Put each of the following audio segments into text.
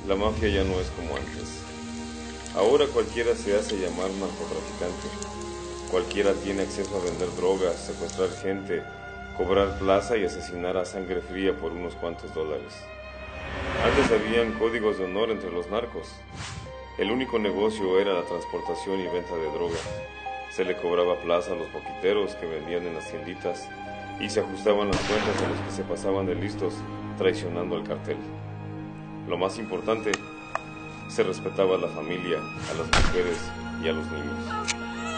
La mafia ya no es como antes. Ahora cualquiera se hace llamar narcotraficante. Cualquiera tiene acceso a vender drogas, secuestrar gente, cobrar plaza y asesinar a sangre fría por unos cuantos dólares. Antes habían códigos de honor entre los narcos. El único negocio era la transportación y venta de drogas. Se le cobraba plaza a los boquiteros que vendían en las tienditas y se ajustaban las cuentas a los que se pasaban de listos, traicionando al cartel. Lo más importante, se respetaba a la familia, a las mujeres y a los niños.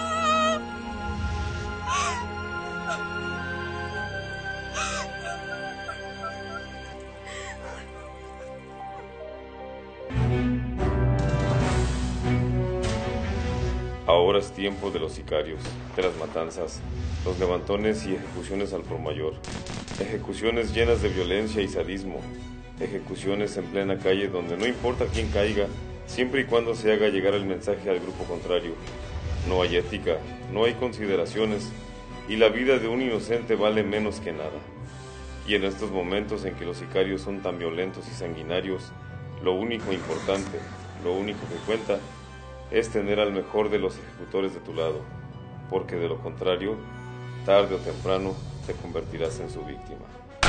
Ahora es tiempo de los sicarios, de las matanzas, los levantones y ejecuciones al por mayor. Ejecuciones llenas de violencia y sadismo. Ejecuciones en plena calle donde no importa quién caiga, siempre y cuando se haga llegar el mensaje al grupo contrario. No hay ética, no hay consideraciones, y la vida de un inocente vale menos que nada. Y en estos momentos en que los sicarios son tan violentos y sanguinarios, lo único importante, lo único que cuenta, es tener al mejor de los ejecutores de tu lado, porque de lo contrario, tarde o temprano, te convertirás en su víctima.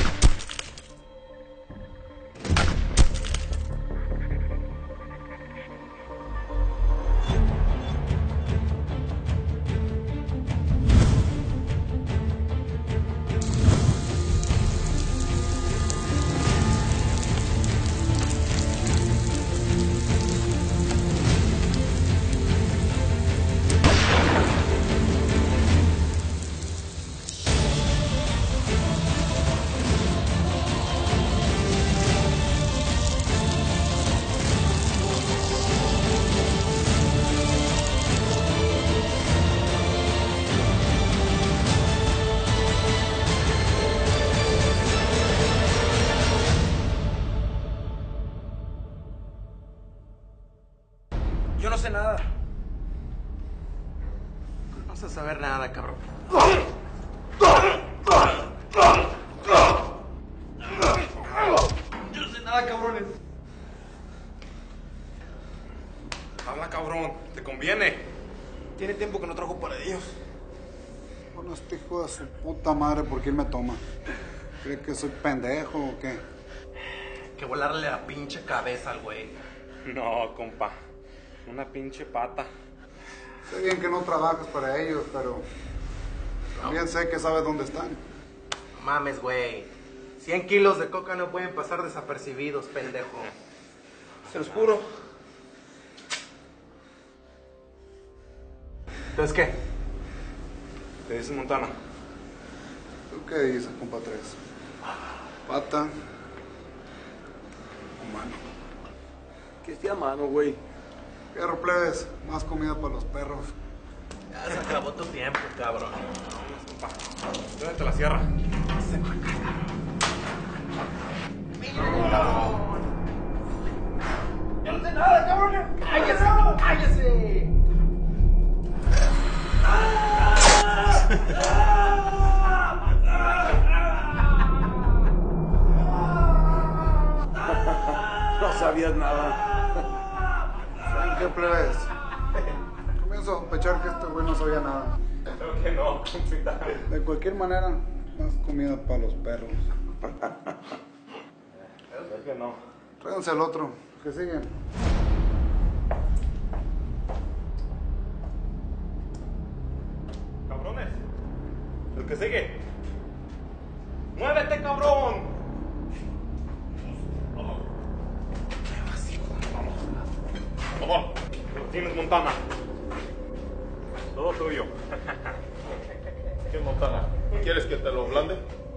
Yo no sé nada. No vas a saber nada, cabrón. Yo no sé nada, cabrones. Habla, cabrón. Te conviene. Tiene tiempo que no trabajo para ellos. Bueno, este hijo de su puta madre, ¿por qué él me toma? ¿Cree que soy pendejo o qué? Que volarle la pinche cabeza al güey. No, compa. Una pinche pata. Sé bien que no trabajas para ellos, pero también sé que sabes dónde están. No mames, güey. 100 kilos de coca no pueden pasar desapercibidos, pendejo. Se los juro. ¿Entonces qué? ¿Te dices Montana? ¿Tú qué dices, compa 3? Pata o mano. ¿Qué es a mano, güey? Fierro, plebes, más comida para los perros. Ya se acabó tu tiempo, cabrón. Vámonos, compa. Llévate la sierra. ¡Ya no sé nada, cabrón! ¡Cállese! ¡Cállese! No sabías nada. ¿Saben qué, plebes? Comienzo a sospechar que este güey no sabía nada. Creo que no, compita. De cualquier manera, más comida para los perros. Creo que no. Tráiganse al otro, que siguen. Cabrones. El que sigue. ¡Muévete, cabrón! Vamos. Lo tienes, Montana. Todo tuyo. ¿Qué, Montana? ¿Quieres que te lo blande?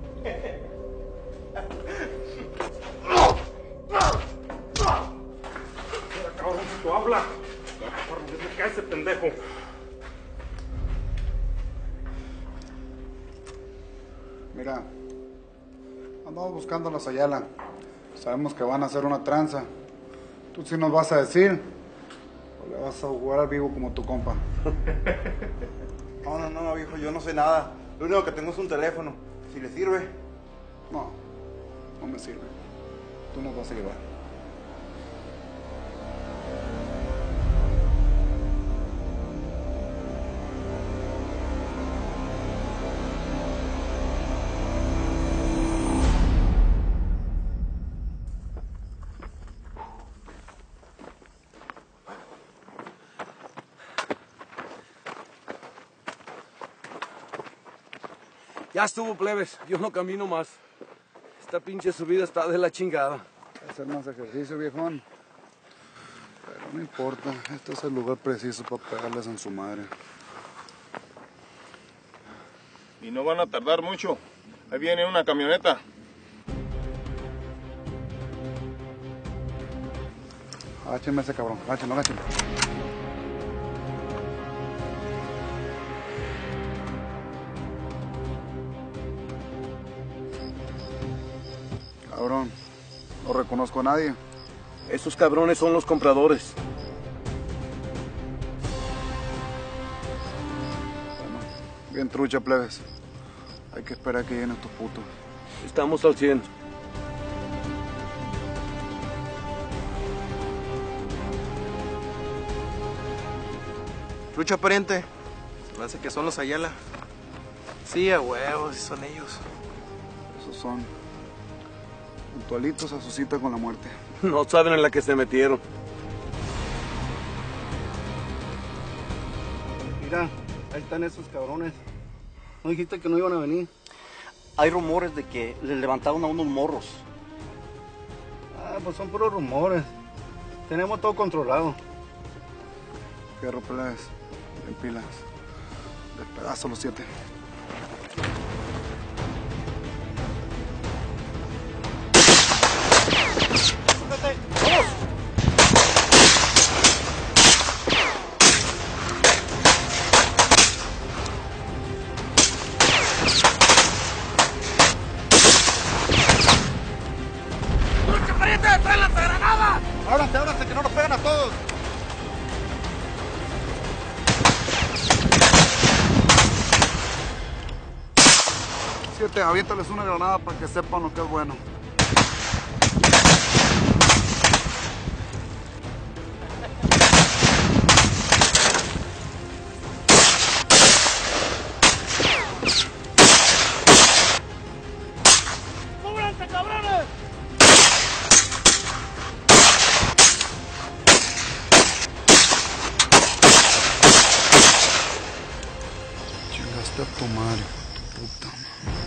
Mira, cabrón, si tú hablas. ¿Qué cae ese pendejo? Mira, andamos buscando a los Ayala. Sabemos que van a hacer una tranza. ¿Tú sí nos vas a decir? ¿O le vas a jugar al vivo como tu compa? No, viejo, yo no sé nada. Lo único que tengo es un teléfono. Si le sirve. No, no me sirve. Tú nos vas a llevar. Ya estuvo, plebes. Yo no camino más. Esta pinche subida está de la chingada. Hacer más ejercicio, viejón. Pero no importa, este es el lugar preciso para pegarles en su madre. Y no van a tardar mucho. Ahí viene una camioneta. Agáchenme ese cabrón, agáchenlo, agáchenlo. Cabrón, no reconozco a nadie. Esos cabrones son los compradores. Bueno, bien trucha, plebes. Hay que esperar a que lleguen estos putos. Estamos al 100. Lucha, pariente. Se me hace que son los Ayala. Sí, a huevos, son ellos. Esos son puntualitos a su cita con la muerte. No saben en la que se metieron. Mira, ahí están esos cabrones. ¿No dijiste que no iban a venir? Hay rumores de que le levantaron a unos morros. Ah, pues son puros rumores. Tenemos todo controlado. Fierro, plebes. En pilas. Despedazo los 7. Ábranse, que no nos pegan a todos. Aviéntales una granada para que sepan lo que es bueno. ¡Súbranse, cabrones! Chingaste a tu madre, puta madre.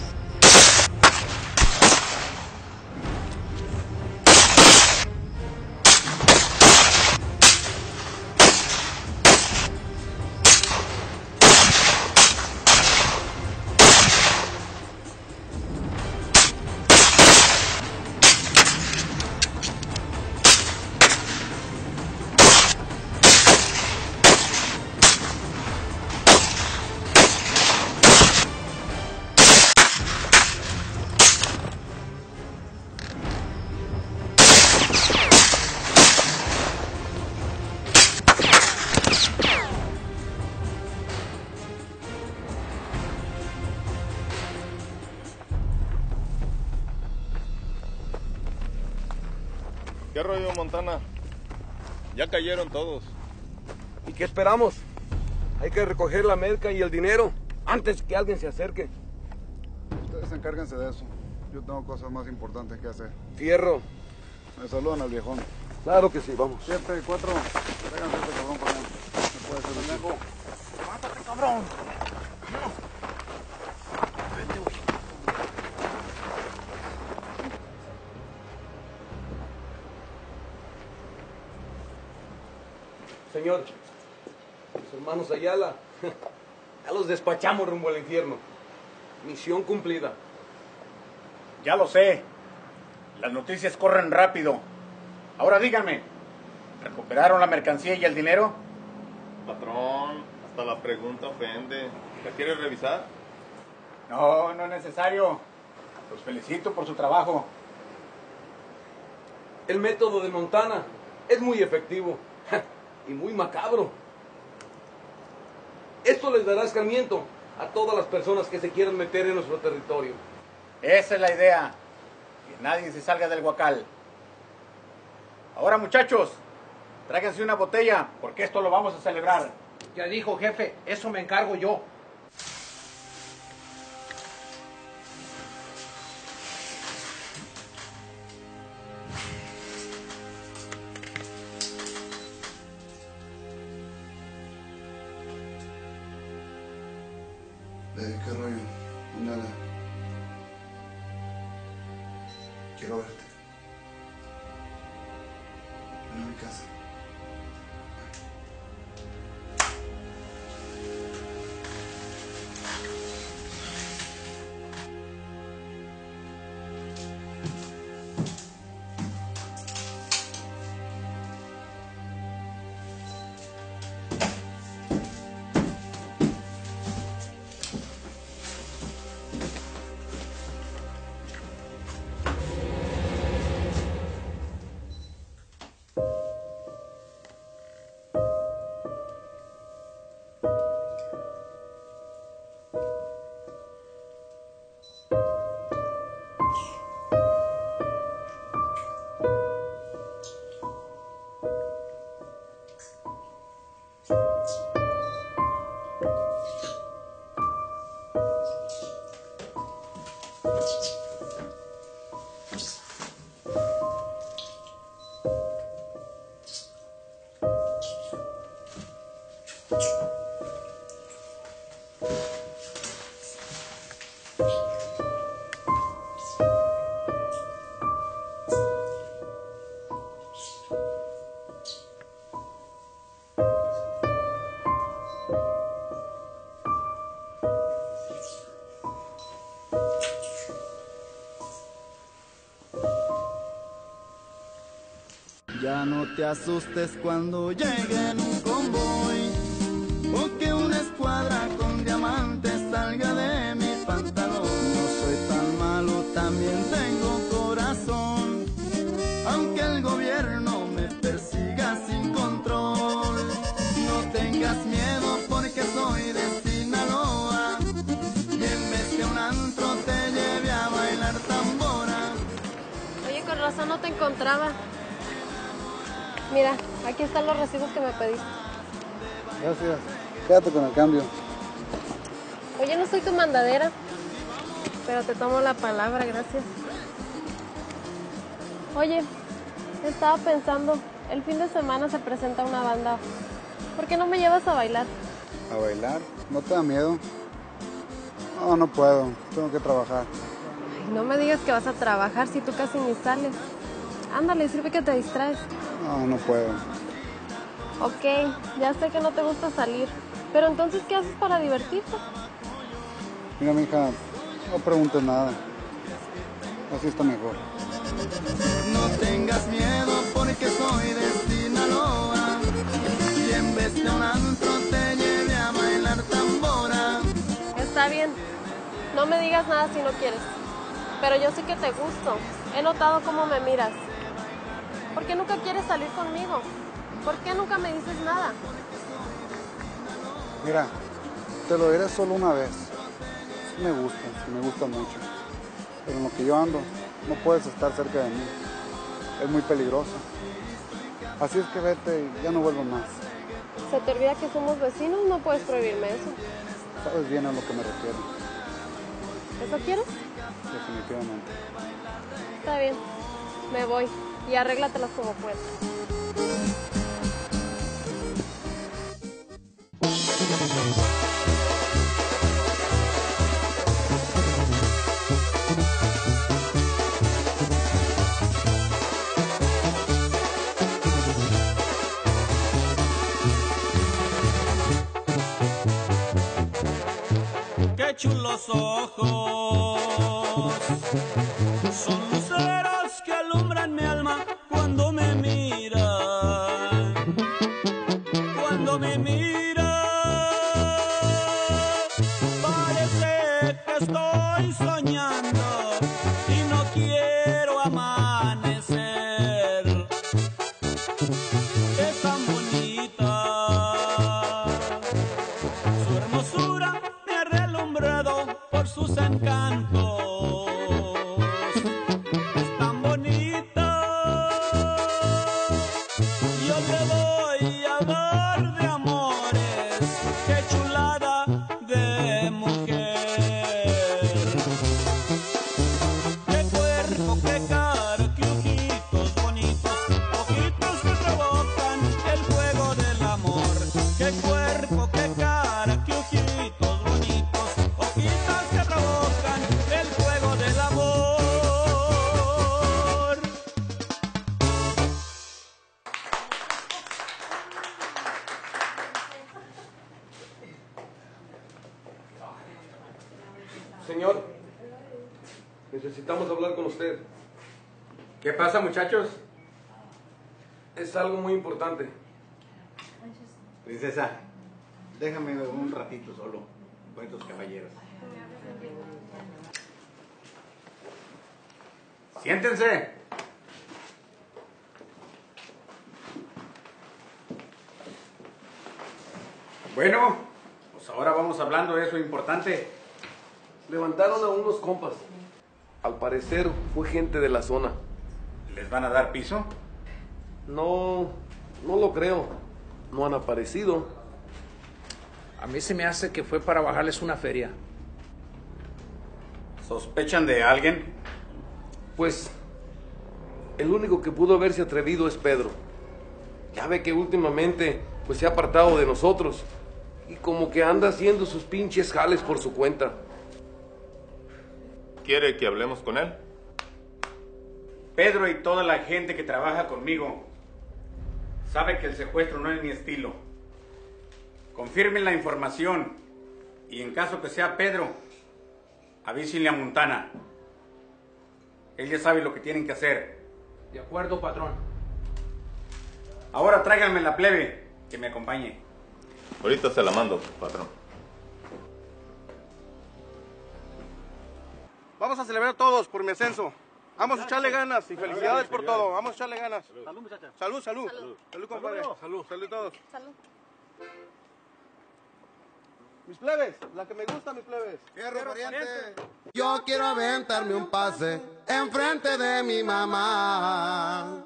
¿Qué rollo, Montana? Ya cayeron todos. ¿Y qué esperamos? Hay que recoger la merca y el dinero antes que alguien se acerque. Ustedes encárguense de eso. Yo tengo cosas más importantes que hacer. Fierro. Me saludan al viejón. Claro que sí, vamos. 7 y 4. Tráiganse este cabrón para adentro. No puede ser así. ¡Levántate, cabrón! Señor, los hermanos Ayala, ya los despachamos rumbo al infierno. Misión cumplida. Ya lo sé. Las noticias corren rápido. Ahora díganme, ¿recuperaron la mercancía y el dinero? Patrón, hasta la pregunta ofende. ¿La quieres revisar? No, no es necesario. Los felicito por su trabajo. El método de Montana es muy efectivo y muy macabro. Esto les dará escarmiento a todas las personas que se quieran meter en nuestro territorio. Esa es la idea. Que nadie se salga del huacal. Ahora, muchachos, tráiganse una botella, porque esto lo vamos a celebrar. Ya dijo, jefe, eso me encargo yo. ¿Qué rollo? Nada. Quiero verte. Ven a mi casa. Ya no te asustes cuando llegue en un convoy o que una escuadra con diamantes salga de mi pantalón. No soy tan malo, también tengo corazón, aunque el gobierno me persiga sin control. No tengas miedo porque soy de Sinaloa y en vez de un antro te lleve a bailar tambora. Oye, con razón no te encontraba. Mira, aquí están los recibos que me pediste. Gracias. Quédate con el cambio. Oye, no soy tu mandadera, pero te tomo la palabra, gracias. Oye, estaba pensando, el fin de semana se presenta una banda. ¿Por qué no me llevas a bailar? ¿A bailar? ¿No te da miedo? No, no puedo. Tengo que trabajar. Ay, no me digas que vas a trabajar si tú casi ni sales. Ándale, sirve que te distraes. No, no puedo. Ok, ya sé que no te gusta salir, pero entonces, ¿qué haces para divertirte? Mira, mija, no preguntes nada. Así está mejor. No tengas miedo porque soy de Sinaloa y en vez de un antro te lleve a bailar tambora. Está bien, no me digas nada si no quieres, pero yo sé que te gusto. He notado cómo me miras. ¿Por qué nunca quieres salir conmigo? ¿Por qué nunca me dices nada? Mira, te lo diré solo una vez. Sí me gusta mucho. Pero en lo que yo ando, no puedes estar cerca de mí. Es muy peligroso. Así es que vete y ya no vuelvo más. ¿Se te olvida que somos vecinos? No puedes prohibirme eso. Sabes bien a lo que me refiero. ¿Eso quieres? Definitivamente. Está bien, me voy y arréglatelas como puedas. Qué chulos ojos, son luceros que alumbran mi alma cuando me miran, cuando me miran. Parece que estoy soñando y no quiero amanecer. Es tan bonita su hermosura, me ha relumbrado por su sentido. Señor, necesitamos hablar con usted. ¿Qué pasa, muchachos? Es algo muy importante. Princesa, déjame un ratito solo con estos caballeros. Siéntense. Bueno, pues ahora vamos hablando de eso importante. Levantaron a unos compas. Al parecer fue gente de la zona. ¿Les van a dar piso? No lo creo. No han aparecido. A mí se me hace que fue para bajarles una feria. ¿Sospechan de alguien? Pues el único que pudo haberse atrevido es Pedro. Ya ve que últimamente pues se ha apartado de nosotros y como que anda haciendo sus pinches jales por su cuenta. ¿Quiere que hablemos con él? Pedro y toda la gente que trabaja conmigo sabe que el secuestro no es mi estilo. Confirmen la información y en caso que sea Pedro, avísenle a Montana. Él ya sabe lo que tienen que hacer. De acuerdo, patrón. Ahora tráiganme la plebe que me acompañe. Ahorita se la mando, patrón. Vamos a celebrar todos por mi ascenso. Vamos a echarle ganas y felicidades por todo. Vamos a echarle ganas. Salud, muchacha. Salud, salud. Salud, compadre. Salud. Salud todos. Salud. Mis plebes, la que me gusta, mis plebes. Fierro, pariente. Yo quiero aventarme un pase enfrente de mi mamá.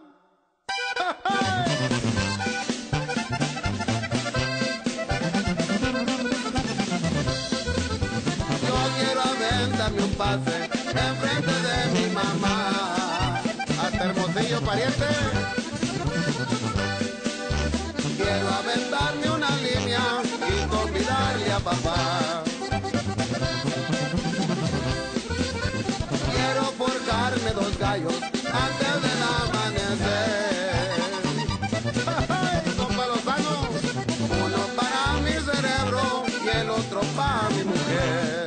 Yo quiero aventarme un pase enfrente de mi mamá. Hasta Hermosillo, pariente. Quiero aventarme una línea y convidarle a papá. Quiero forjarme 2 gallos antes del amanecer. Compa Lozano, uno para mi cerebro y el otro para mi mujer.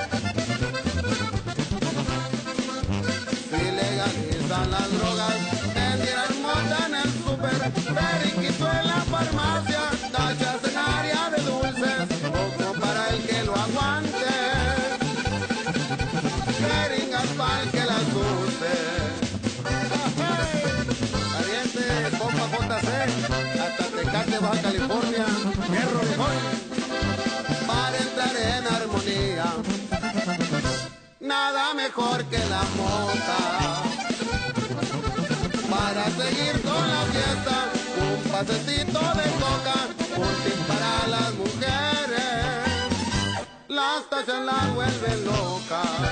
Si legalizan las drogas, vendieran mota en el súper, periquito en la farmacia, tachas en área de dulces, poco para el que lo aguante, jeringas para el que las use. Pariente, compa JC, hasta Tecate, Baja California, Fierro Viejón, para entrar en armonía, nada mejor que la mota. Para seguir con la fiesta, un pasecito de coca, un tip para las mujeres, las tachas las vuelven locas.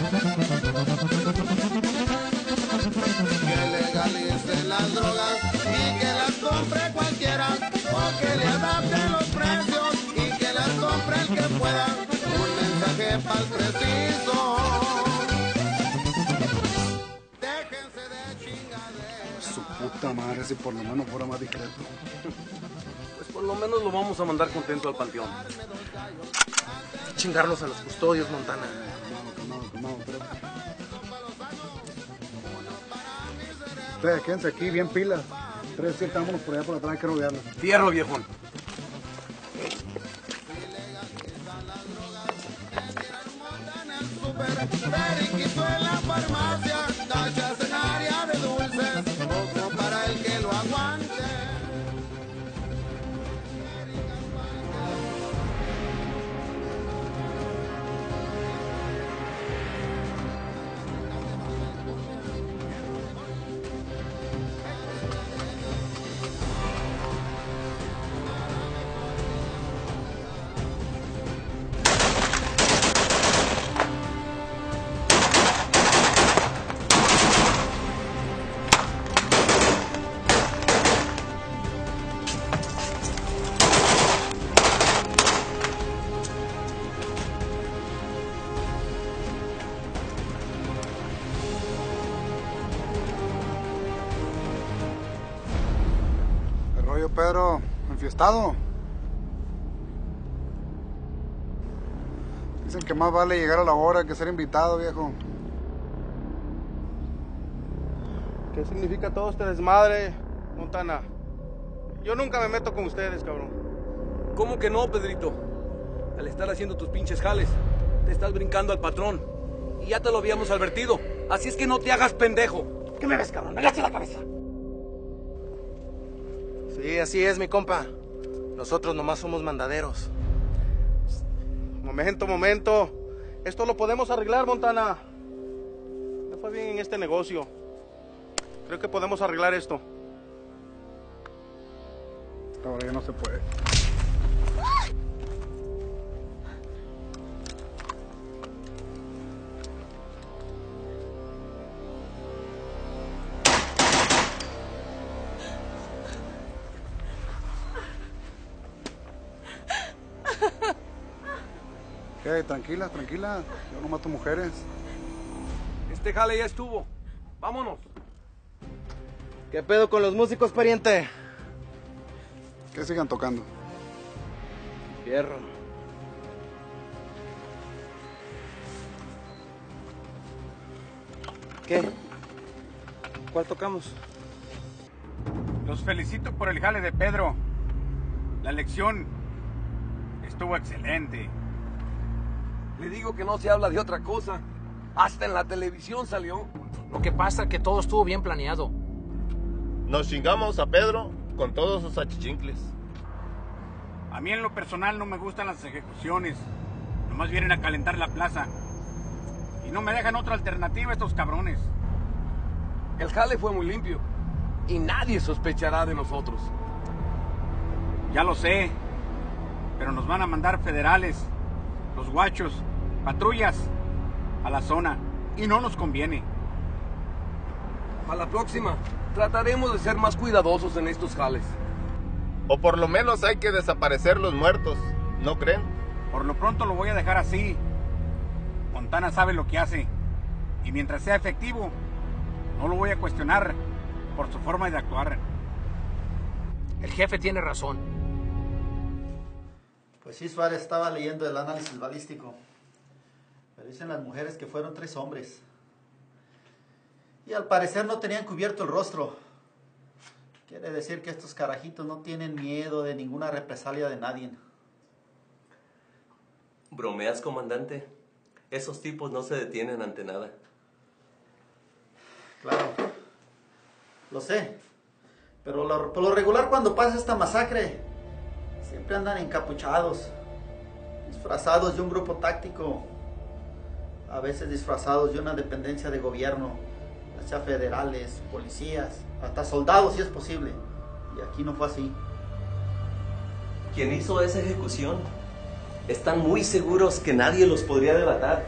Que legalicen las drogas y que las compre cualquiera, o que le adapten los precios y que las compre el que pueda. Un mensaje para el preciso. Puta madre, si por lo menos fuera más discreto. Pues por lo menos lo vamos a mandar contento al panteón. Chingarlos a los custodios, Montana. Calmado, pero... Ustedes quédense aquí, bien pilas. 3, 7, vámonos por allá por atrás, hay que rodearlos. Fierro, viejón. Periquito en la farmacia, tachas en área de dulces, poco para el que lo aguante. Pedro, enfiestado. Dicen que más vale llegar a la hora que ser invitado, viejo. ¿Qué significa todo este desmadre, Montana? Yo nunca me meto con ustedes, cabrón. ¿Cómo que no, Pedrito? Al estar haciendo tus pinches jales, te estás brincando al patrón. Y ya te lo habíamos advertido. Así es que no te hagas pendejo. ¿Qué me ves, cabrón? ¡Agacha la cabeza! Sí, así es, mi compa. Nosotros nomás somos mandaderos. Momento. Esto lo podemos arreglar, Montana. Me fue bien en este negocio. Creo que podemos arreglar esto. Ahora ya no se puede. ¿Qué? Tranquila. Yo no mato mujeres. Este jale ya estuvo. Vámonos. ¿Qué pedo con los músicos, pariente? Que sigan tocando. Fierro. ¿Qué? ¿Cuál tocamos? Los felicito por el jale de Pedro. La lección estuvo excelente. Le digo que no se habla de otra cosa. Hasta en la televisión salió. Lo que pasa es que todo estuvo bien planeado. Nos chingamos a Pedro con todos sus achichincles. A mí en lo personal no me gustan las ejecuciones. Nomás vienen a calentar la plaza. Y no me dejan otra alternativa estos cabrones. El jale fue muy limpio. Y nadie sospechará de nosotros. Ya lo sé. Pero nos van a mandar federales, los guachos, patrullas a la zona. Y no nos conviene. A la próxima, trataremos de ser más cuidadosos en estos jales. O por lo menos hay que desaparecer los muertos, ¿no creen? Por lo pronto lo voy a dejar así. Montana sabe lo que hace. Y mientras sea efectivo, no lo voy a cuestionar por su forma de actuar. El jefe tiene razón. Pues sí, Suárez, estaba leyendo el análisis balístico. Pero dicen las mujeres que fueron 3 hombres. Y al parecer no tenían cubierto el rostro. Quiere decir que estos carajitos no tienen miedo de ninguna represalia de nadie. ¿Bromeas, comandante? Esos tipos no se detienen ante nada. Claro, lo sé. Pero por lo regular cuando pasa esta masacre, siempre andan encapuchados, disfrazados de un grupo táctico, a veces disfrazados de una dependencia de gobierno, ya sea federales, policías, hasta soldados si es posible. Y aquí no fue así. ¿Quién hizo esa ejecución? Están muy seguros que nadie los podría delatar.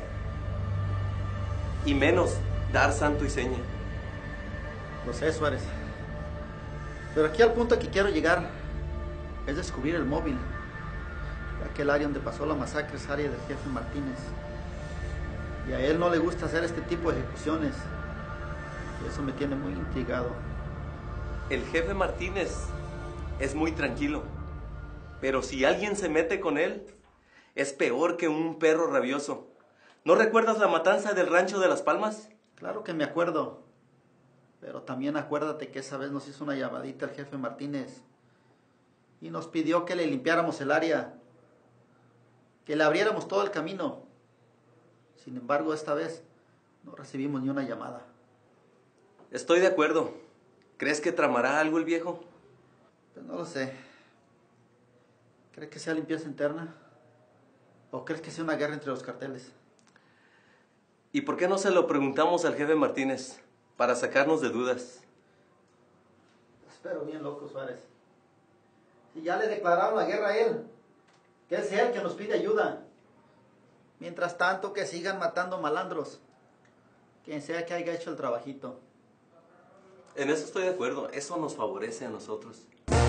Y menos dar santo y seña. Lo sé, Suárez. Pero aquí al punto que quiero llegar es descubrir el móvil. Aquel área donde pasó la masacre es área del jefe Martínez. Y a él no le gusta hacer este tipo de ejecuciones. Y eso me tiene muy intrigado. El jefe Martínez es muy tranquilo. Pero si alguien se mete con él, es peor que un perro rabioso. ¿No recuerdas la matanza del rancho de Las Palmas? Claro que me acuerdo. Pero también acuérdate que esa vez nos hizo una llamadita el jefe Martínez. Y nos pidió que le limpiáramos el área. Que le abriéramos todo el camino. Sin embargo, esta vez no recibimos ni una llamada. Estoy de acuerdo. ¿Crees que tramará algo el viejo? Pues no lo sé. ¿Crees que sea limpieza interna? ¿O crees que sea una guerra entre los carteles? ¿Y por qué no se lo preguntamos al jefe Martínez? Para sacarnos de dudas. Espero bien loco, Suárez. Si ya le declararon la guerra a él, que es él que nos pide ayuda. Mientras tanto, que sigan matando malandros. Quien sea que haya hecho el trabajito. En eso estoy de acuerdo. Eso nos favorece a nosotros.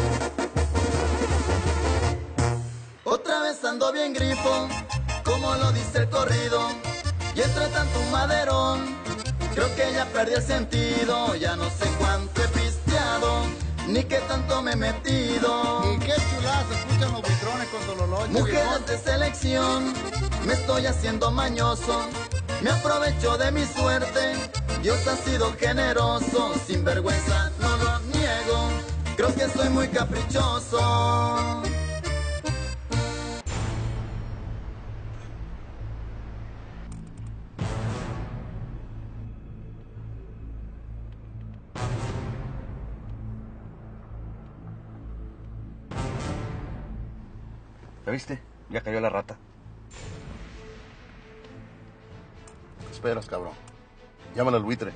Otra vez ando bien grifo, como lo dice el corrido. Y entre tanto un maderón, creo que ya perdí el sentido. Ya no sé cuánto he pisteado, ni qué tanto me he metido. Y qué chulada se escuchan los buitrones con Dololoche. Mujeres de selección, me estoy haciendo mañoso, me aprovecho de mi suerte. Dios ha sido generoso, sin vergüenza no lo niego, creo que soy muy caprichoso. ¿Ya viste? Ya cayó la rata. ¿Qué esperas, cabrón? Llámale al buitre.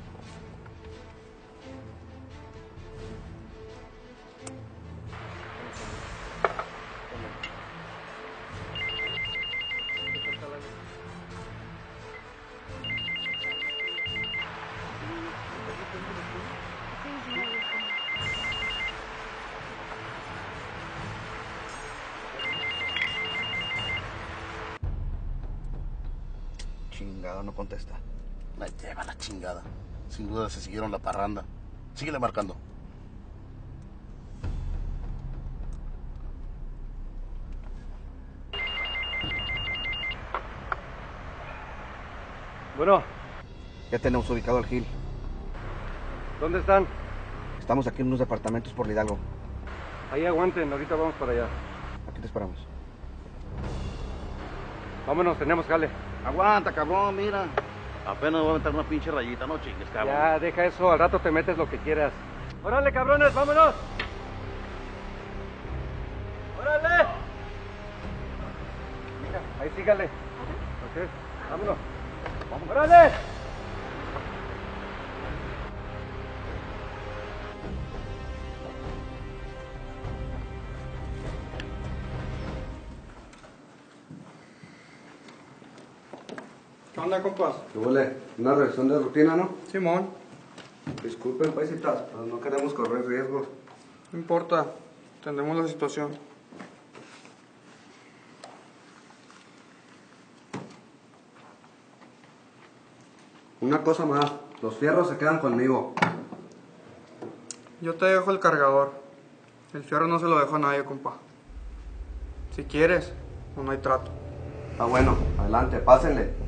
Chingada, no contesta. Me lleva la chingada. Sin duda se siguieron la parranda. Síguele marcando. Bueno. Ya tenemos ubicado al Gil. ¿Dónde están? Estamos aquí en unos departamentos por Hidalgo. Ahí aguanten, ahorita vamos para allá. Aquí te esperamos. Vámonos, tenemos jale. Aguanta, cabrón, mira. Apenas voy a meter una pinche rayita, no chingues, cabrón. Ya, deja eso, al rato te metes lo que quieras. ¡Órale, cabrones, vámonos! ¡Órale! Mira, ahí sígale. Ok, vámonos. ¡Vamos, órale! ¿Qué onda, compas? ¿Qué huele? ¿Una revisión de rutina, no? Simón. Disculpen, paisitas, pero no queremos correr riesgos. No importa, entendemos la situación. Una cosa más, los fierros se quedan conmigo. Yo te dejo el cargador. El fierro no se lo dejo a nadie, compa. Si quieres, no hay trato. Ah, bueno, adelante, pásenle.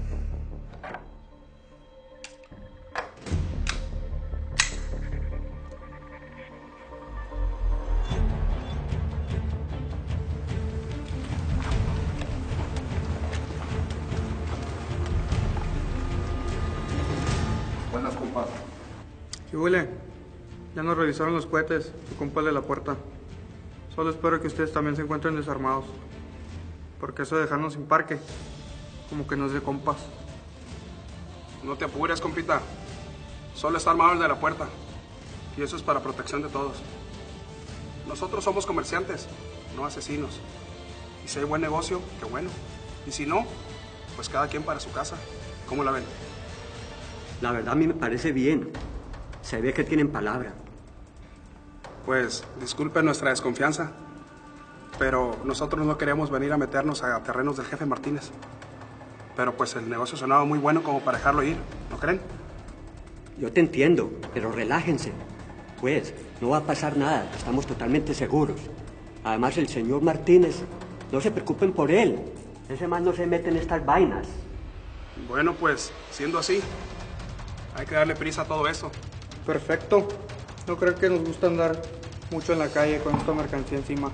Buenas, compas. ¿Qué huele? Ya nos revisaron los cohetes, su compa el de la puerta. Solo espero que ustedes también se encuentren desarmados. Porque eso de dejarnos sin parque, como que no es de compas. No te apures, compita. Solo está armado el de la puerta. Y eso es para protección de todos. Nosotros somos comerciantes, no asesinos. Y si hay buen negocio, qué bueno. Y si no, pues cada quien para su casa. ¿Cómo la ven? La verdad a mí me parece bien. Se ve que tienen palabra. Pues disculpen nuestra desconfianza, pero nosotros no queríamos venir a meternos a terrenos del jefe Martínez. Pero pues el negocio sonaba muy bueno como para dejarlo ir, ¿no creen? Yo te entiendo, pero relájense. Pues, no va a pasar nada, estamos totalmente seguros. Además, el señor Martínez, no se preocupen por él. Ese man no se mete en estas vainas. Bueno, pues, siendo así, hay que darle prisa a todo eso. Perfecto. No creo que nos gusta andar mucho en la calle con esta mercancía encima.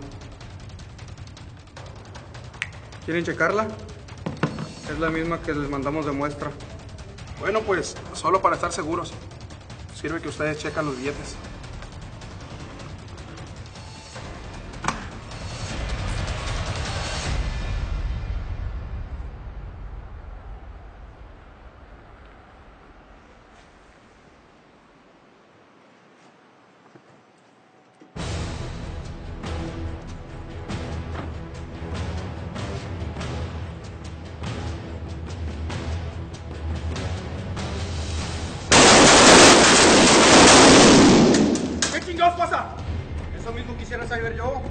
¿Quieren checarla? Es la misma que les mandamos de muestra. Bueno, pues, solo para estar seguros. Sirve que ustedes checan los billetes. ¿Qué os pasa? Eso mismo quisiera saber yo.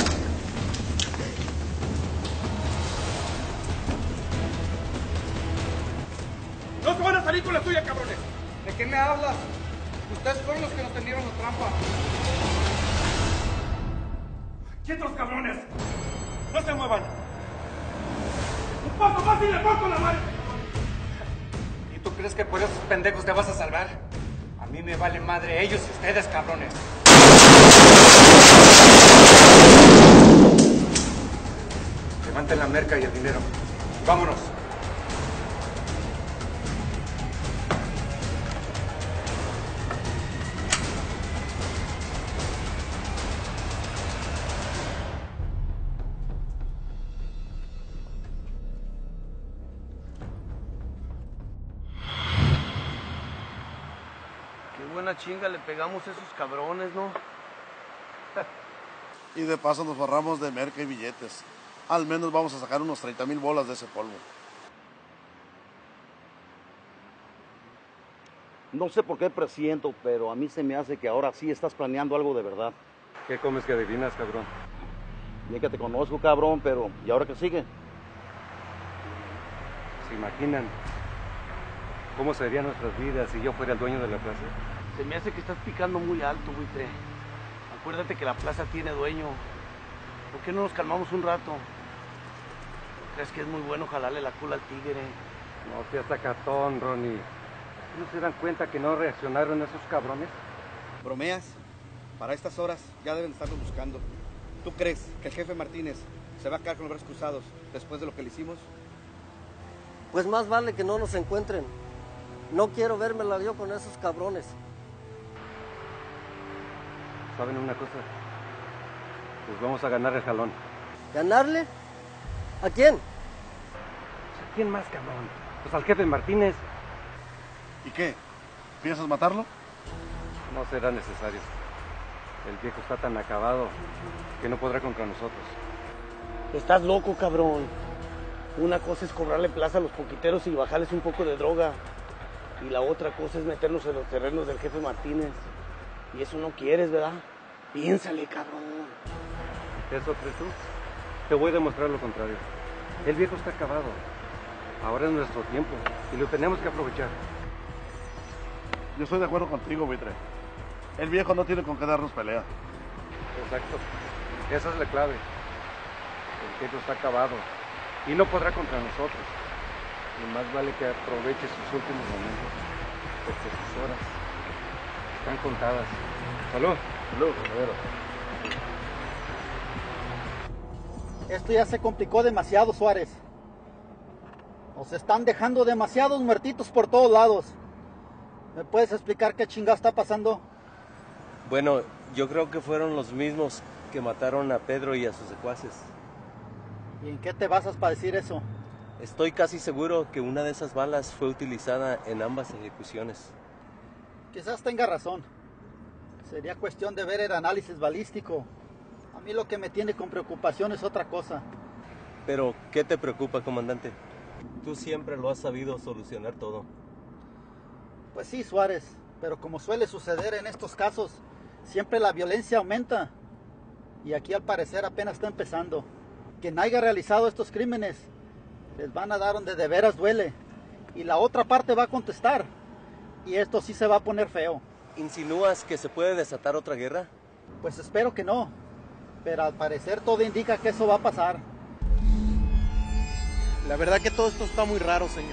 ¡No se van a salir con la suya, cabrones! ¿De qué me hablas? Ustedes fueron los que nos tendieron la trampa. ¡Quietos, cabrones! ¡No se muevan! ¡Un paso más! si le parto la madre! ¿Y tú crees que por esos pendejos te vas a salvar? A mí me vale madre ellos y ustedes, cabrones. Levanten la merca y el dinero. Vámonos. Qué buena chinga le pegamos a esos cabrones, ¿no? Y de paso nos barramos de merca y billetes. Al menos vamos a sacar unos 30,000 bolas de ese polvo. No sé por qué presiento, pero a mí se me hace que ahora sí estás planeando algo de verdad. ¿Qué comes que adivinas, cabrón? Bien que te conozco, cabrón, pero ¿y ahora qué sigue? ¿Se imaginan cómo serían nuestras vidas si yo fuera el dueño de la plaza? Se me hace que estás picando muy alto, buitre. Acuérdate que la plaza tiene dueño. ¿Por qué no nos calmamos un rato? ¿Crees que es muy bueno jalarle la cola al tigre? No seas sacatón, Ronnie. ¿No se dan cuenta que no reaccionaron esos cabrones? ¿Bromeas? Para estas horas ya deben estarlo buscando. ¿Tú crees que el jefe Martínez se va a quedar con los brazos cruzados después de lo que le hicimos? Pues más vale que no nos encuentren. No quiero vérmela yo con esos cabrones. ¿Saben una cosa? Pues vamos a ganar el jalón. ¿Ganarle? ¿A quién? ¿A quién más, cabrón? Pues al jefe Martínez. ¿Y qué? ¿Piensas matarlo? No será necesario. El viejo está tan acabado que no podrá contra nosotros. Estás loco, cabrón. Una cosa es cobrarle plaza a los poquiteros y bajarles un poco de droga. Y la otra cosa es meternos en los terrenos del jefe Martínez. Y eso no quieres, ¿verdad? Piénsale, cabrón. ¿Eso crees tú? Te voy a demostrar lo contrario. El viejo está acabado. Ahora es nuestro tiempo y lo tenemos que aprovechar. Yo estoy de acuerdo contigo, buitre. El viejo no tiene con qué darnos pelea. Exacto. Esa es la clave. El viejo está acabado y no podrá contra nosotros. Y más vale que aproveche sus últimos momentos, porque sus horas están contadas. Salud. Salud, caballero. Esto ya se complicó demasiado, Suárez. Nos están dejando demasiados muertitos por todos lados. ¿Me puedes explicar qué chingado está pasando? Bueno, yo creo que fueron los mismos que mataron a Pedro y a sus secuaces. ¿Y en qué te basas para decir eso? Estoy casi seguro que una de esas balas fue utilizada en ambas ejecuciones. Quizás tenga razón. Sería cuestión de ver el análisis balístico. A mí lo que me tiene con preocupación es otra cosa. Pero, ¿qué te preocupa, comandante? Tú siempre lo has sabido solucionar todo. Pues sí, Suárez, pero como suele suceder en estos casos, siempre la violencia aumenta. Y aquí al parecer apenas está empezando. Quien haya realizado estos crímenes, les van a dar donde de veras duele. Y la otra parte va a contestar. Y esto sí se va a poner feo. ¿Insinúas que se puede desatar otra guerra? Pues espero que no. Pero al parecer todo indica que eso va a pasar. La verdad que todo esto está muy raro, señor.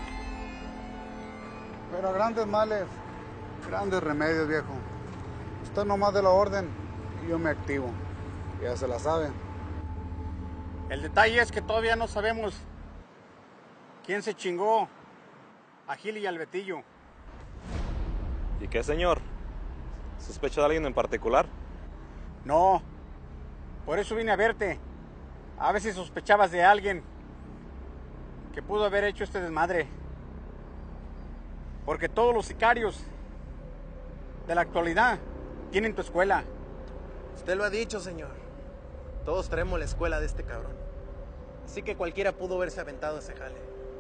Pero a grandes males, grandes remedios, viejo. Usted nomás de la orden y yo me activo. Ya se la sabe. El detalle es que todavía no sabemos quién se chingó a Gil y al Betillo. ¿Y qué, señor? ¿Sospecha de alguien en particular? No, por eso vine a verte. A ver si sospechabas de alguien que pudo haber hecho este desmadre. Porque todos los sicarios de la actualidad tienen tu escuela. Usted lo ha dicho, señor. Todos traemos la escuela de este cabrón. Así que cualquiera pudo haberse aventado ese jale.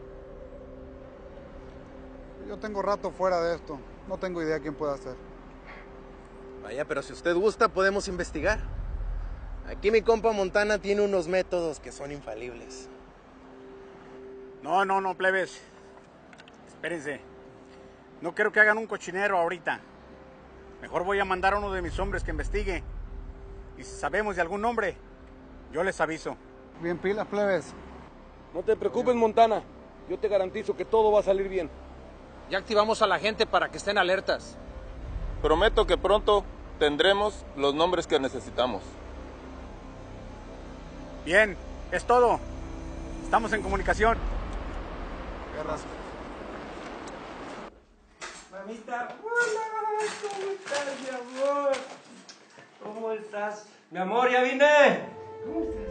Yo tengo rato fuera de esto. No tengo idea quién puede hacer. Vaya, pero si usted gusta, podemos investigar. Aquí mi compa Montana tiene unos métodos que son infalibles. No, plebes. Espérense. No quiero que hagan un cochinero ahorita. Mejor voy a mandar a uno de mis hombres que investigue. Y si sabemos de algún nombre, yo les aviso. Bien pilas, plebes. No te preocupes, Montana. Yo te garantizo que todo va a salir bien. Ya activamos a la gente para que estén alertas. Prometo que pronto tendremos los nombres que necesitamos. Bien, es todo. Estamos en comunicación. Mamita, hola, ¿cómo estás, mi amor? ¿Cómo estás? Mi amor, ya vine. ¿Cómo estás?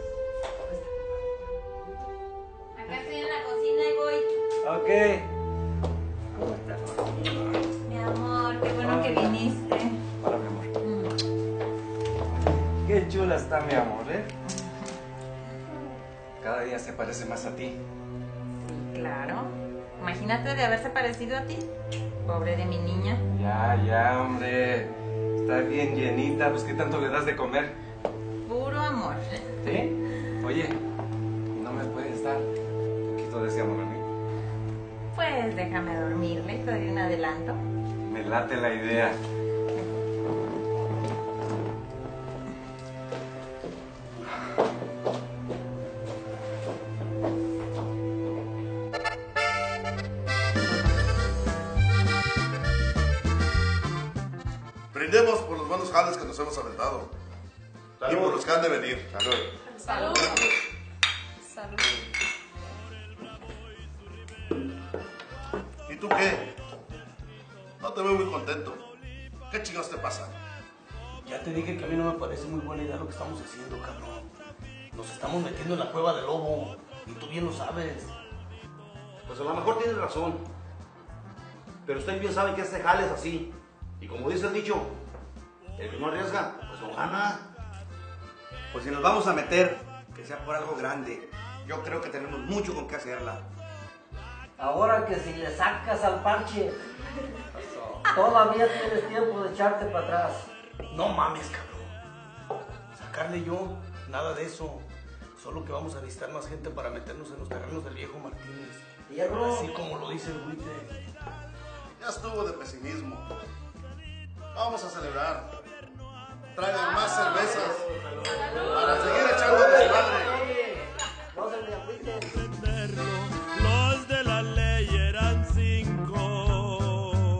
Acá estoy en la cocina y voy. Ok. ¿Cómo estás? Mi amor, qué bueno que viniste. Hola, mi amor. Qué chula está mi amor, ¿eh? Cada día se parece más a ti. Claro. Imagínate de haberse parecido a ti. Pobre de mi niña. Ya, hombre. Está bien llenita. Pues, ¿qué tanto le das de comer? Puro amor. ¿Sí? Oye, ¿no me puedes dar un poquito de ese amor a mí? Pues déjame dormirle, te doy un adelanto. Me late la idea. Brindemos por los buenos jales que nos hemos aventado. Y por los que han de venir. Salud. Salud. Salud. ¿Y tú qué? No te veo muy contento. ¿Qué chingados te pasa? Ya te dije que a mí no me parece muy buena idea lo que estamos haciendo, cabrón. Nos estamos metiendo en la cueva del lobo. Y tú bien lo sabes. Pues a lo mejor tienes razón. Pero ustedes bien saben que este jale es así. Y como dice el dicho, el que no arriesga, pues no gana. Pues si nos vamos a meter, que sea por algo grande. Yo creo que tenemos mucho con qué hacerla. Ahora que si le sacas al parche, todavía tienes tiempo de echarte para atrás. No mames, cabrón. Sacarle yo, nada de eso. Solo que vamos a necesitar más gente para meternos en los terrenos del viejo Martínez. ¿Fierro? Así como lo dice el buitre. Ya estuvo de pesimismo. Vamos a celebrar. Traigan más cervezas para seguir echando desmadre. No se me agüiten. Los de la ley eran 5.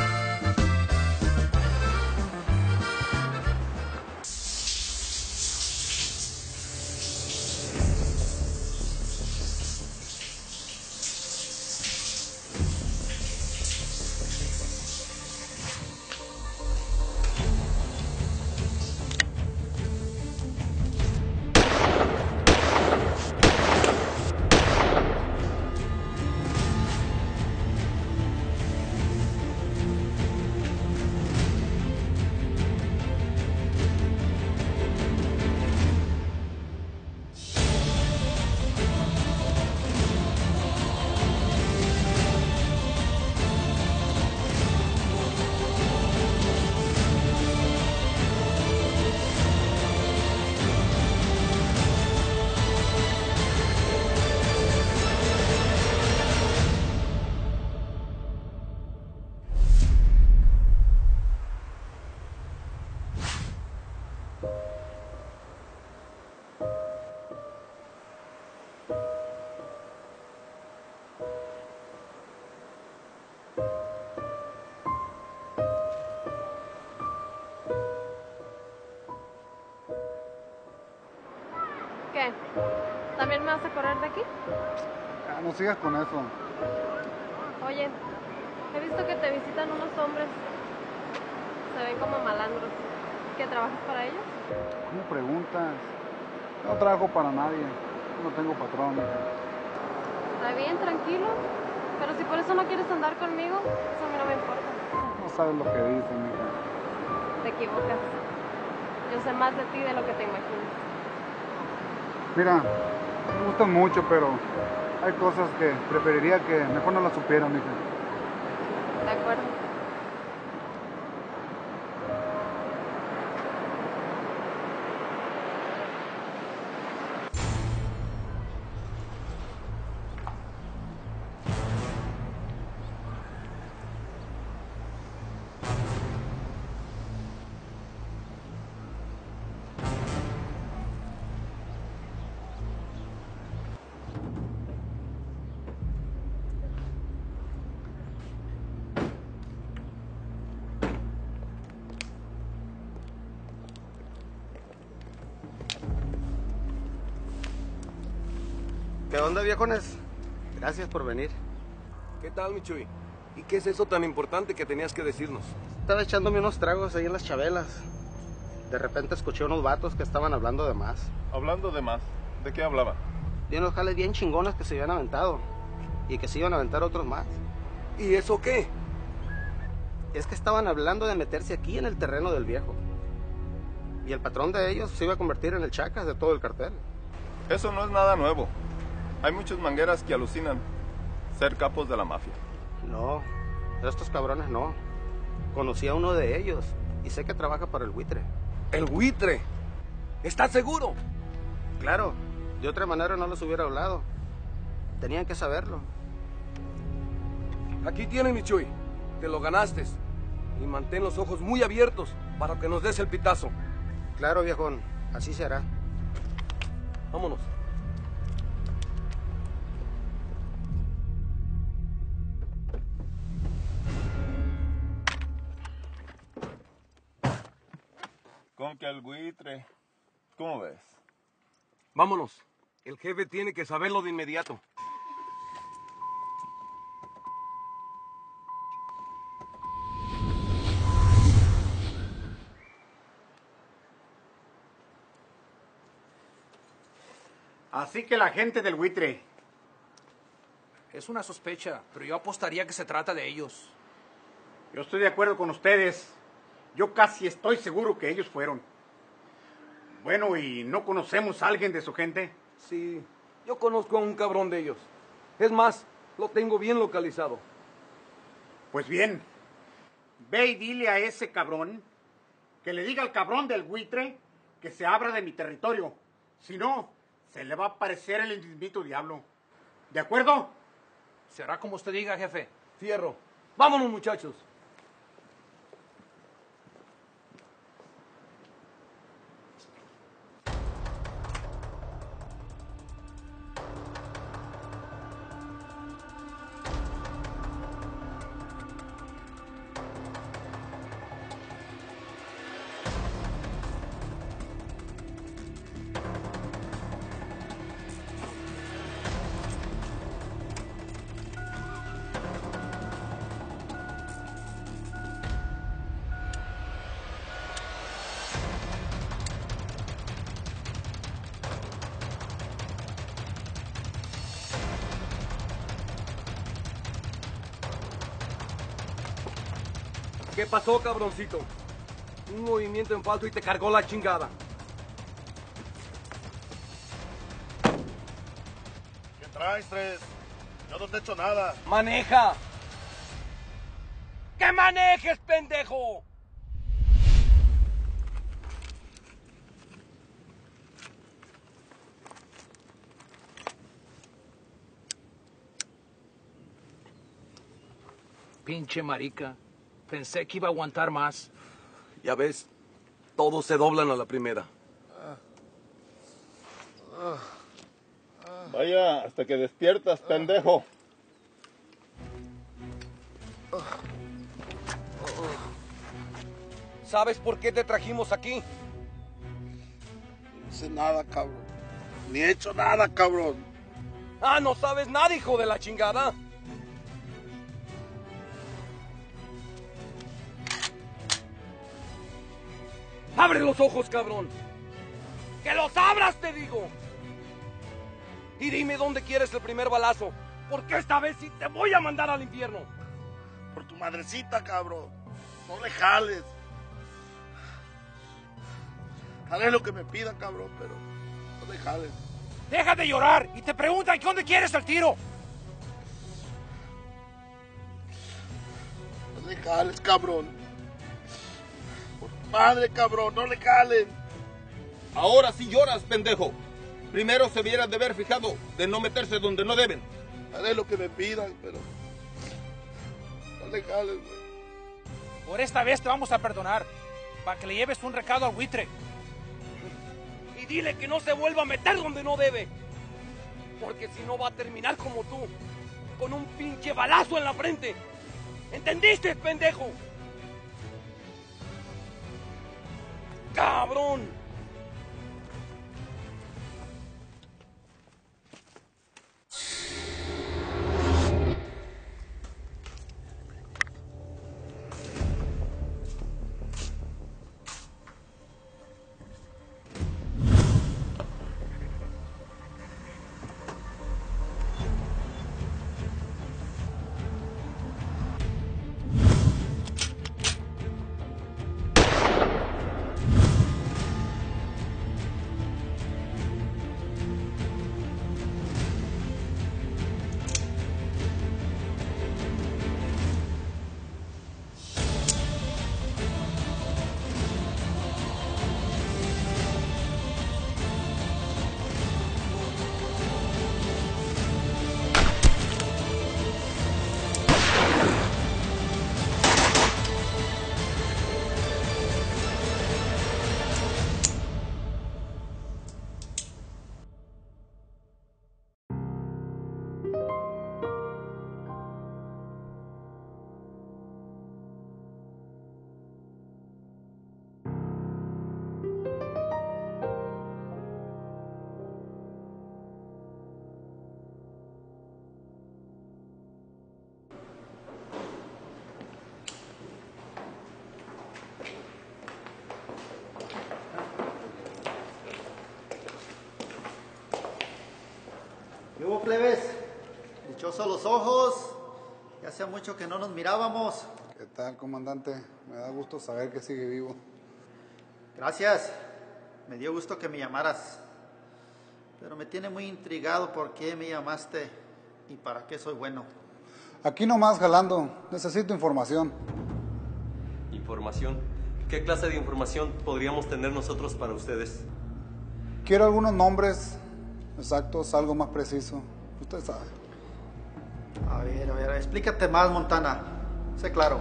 ¿Qué? ¿También me vas a correr de aquí? Ya, no sigas con eso. Oye, he visto que te visitan unos hombres. Se ven como malandros. ¿Qué, trabajas para ellos? ¿Cómo preguntas? No trabajo para nadie. No tengo patrón, mija. Está bien, tranquilo. Pero si por eso no quieres andar conmigo, eso a mí no me importa. No sabes lo que dicen, mija. Te equivocas. Yo sé más de ti de lo que te imaginas. Mira, me gustan mucho, pero hay cosas que preferiría que mejor no las supieran, mija. De acuerdo. ¿Qué onda, viejones? Gracias por venir. ¿Qué tal, mi Chuy? ¿Y qué es eso tan importante que tenías que decirnos? Estaba echándome unos tragos ahí en las Chabelas. De repente escuché unos vatos que estaban hablando de más. ¿Hablando de más? ¿De qué hablaban? De unos jales bien chingones que se habían aventado. Y que se iban a aventar otros más. ¿Y eso qué? Es que estaban hablando de meterse aquí en el terreno del viejo. Y el patrón de ellos se iba a convertir en el chacas de todo el cartel. Eso no es nada nuevo. Hay muchos mangueras que alucinan ser capos de la mafia. No, estos cabrones no. Conocí a uno de ellos y sé que trabaja para el buitre. ¿El buitre? ¿Estás seguro? Claro, de otra manera no les hubiera hablado. Tenían que saberlo. Aquí tienes, mi Chuy. Te lo ganaste. Y mantén los ojos muy abiertos para que nos des el pitazo. Claro, viejón. Así se hará. Vámonos. Con que el buitre. ¿Cómo ves? Vámonos. El jefe tiene que saberlo de inmediato. Así que la gente del buitre. Es una sospecha, pero yo apostaría que se trata de ellos. Yo estoy de acuerdo con ustedes. Yo casi estoy seguro que ellos fueron. Bueno, ¿y no conocemos a alguien de su gente? Sí, yo conozco a un cabrón de ellos. Es más, lo tengo bien localizado. Pues bien, ve y dile a ese cabrón que le diga al cabrón del buitre que se abra de mi territorio. Si no, se le va a aparecer el mismito diablo. ¿De acuerdo? Será como usted diga, jefe. Fierro. Vámonos, muchachos. ¿Qué pasó, cabroncito? Un movimiento en falso y te cargó la chingada. ¿Qué traes, Tres? Yo no te he hecho nada. ¡Maneja! ¡Que manejes, pendejo! Pinche marica. Pensé que iba a aguantar más. Ya ves, todos se doblan a la primera. Vaya, hasta que despiertas, pendejo. ¿Sabes por qué te trajimos aquí? No sé nada, cabrón. Ni he hecho nada, cabrón. Ah, no sabes nada, hijo de la chingada. ¡Abre los ojos, cabrón! ¡Que los abras, te digo! Y dime dónde quieres el primer balazo, porque esta vez sí te voy a mandar al infierno. Por tu madrecita, cabrón. No le jales. Haré lo que me pidan, cabrón, pero no le jales. ¡Deja de llorar! Y te preguntan dónde quieres el tiro. No le jales, cabrón. Por tu madre, cabrón, no le jalen. Ahora sí lloras, pendejo. Primero se hubieran de haber fijado de no meterse donde no deben. Haré lo que me pidan, pero no le jales, güey. Por esta vez te vamos a perdonar. Para que le lleves un recado al buitre. Y dile que no se vuelva a meter donde no debe. Porque si no va a terminar como tú. Con un pinche balazo en la frente. ¿Entendiste, pendejo? ¡Cabrón! hubo, plebes? Dichosos los ojos. Ya hacía mucho que no nos mirábamos. ¿Qué tal, comandante? Me da gusto saber que sigue vivo. Gracias. Me dio gusto que me llamaras. Pero me tiene muy intrigado por qué me llamaste y para qué soy bueno. Aquí nomás jalando. Necesito información. ¿Información? ¿Qué clase de información podríamos tener nosotros para ustedes? Quiero algunos nombres exactos, algo más preciso. Usted sabe. A ver, explícate más, Montana. Sé claro.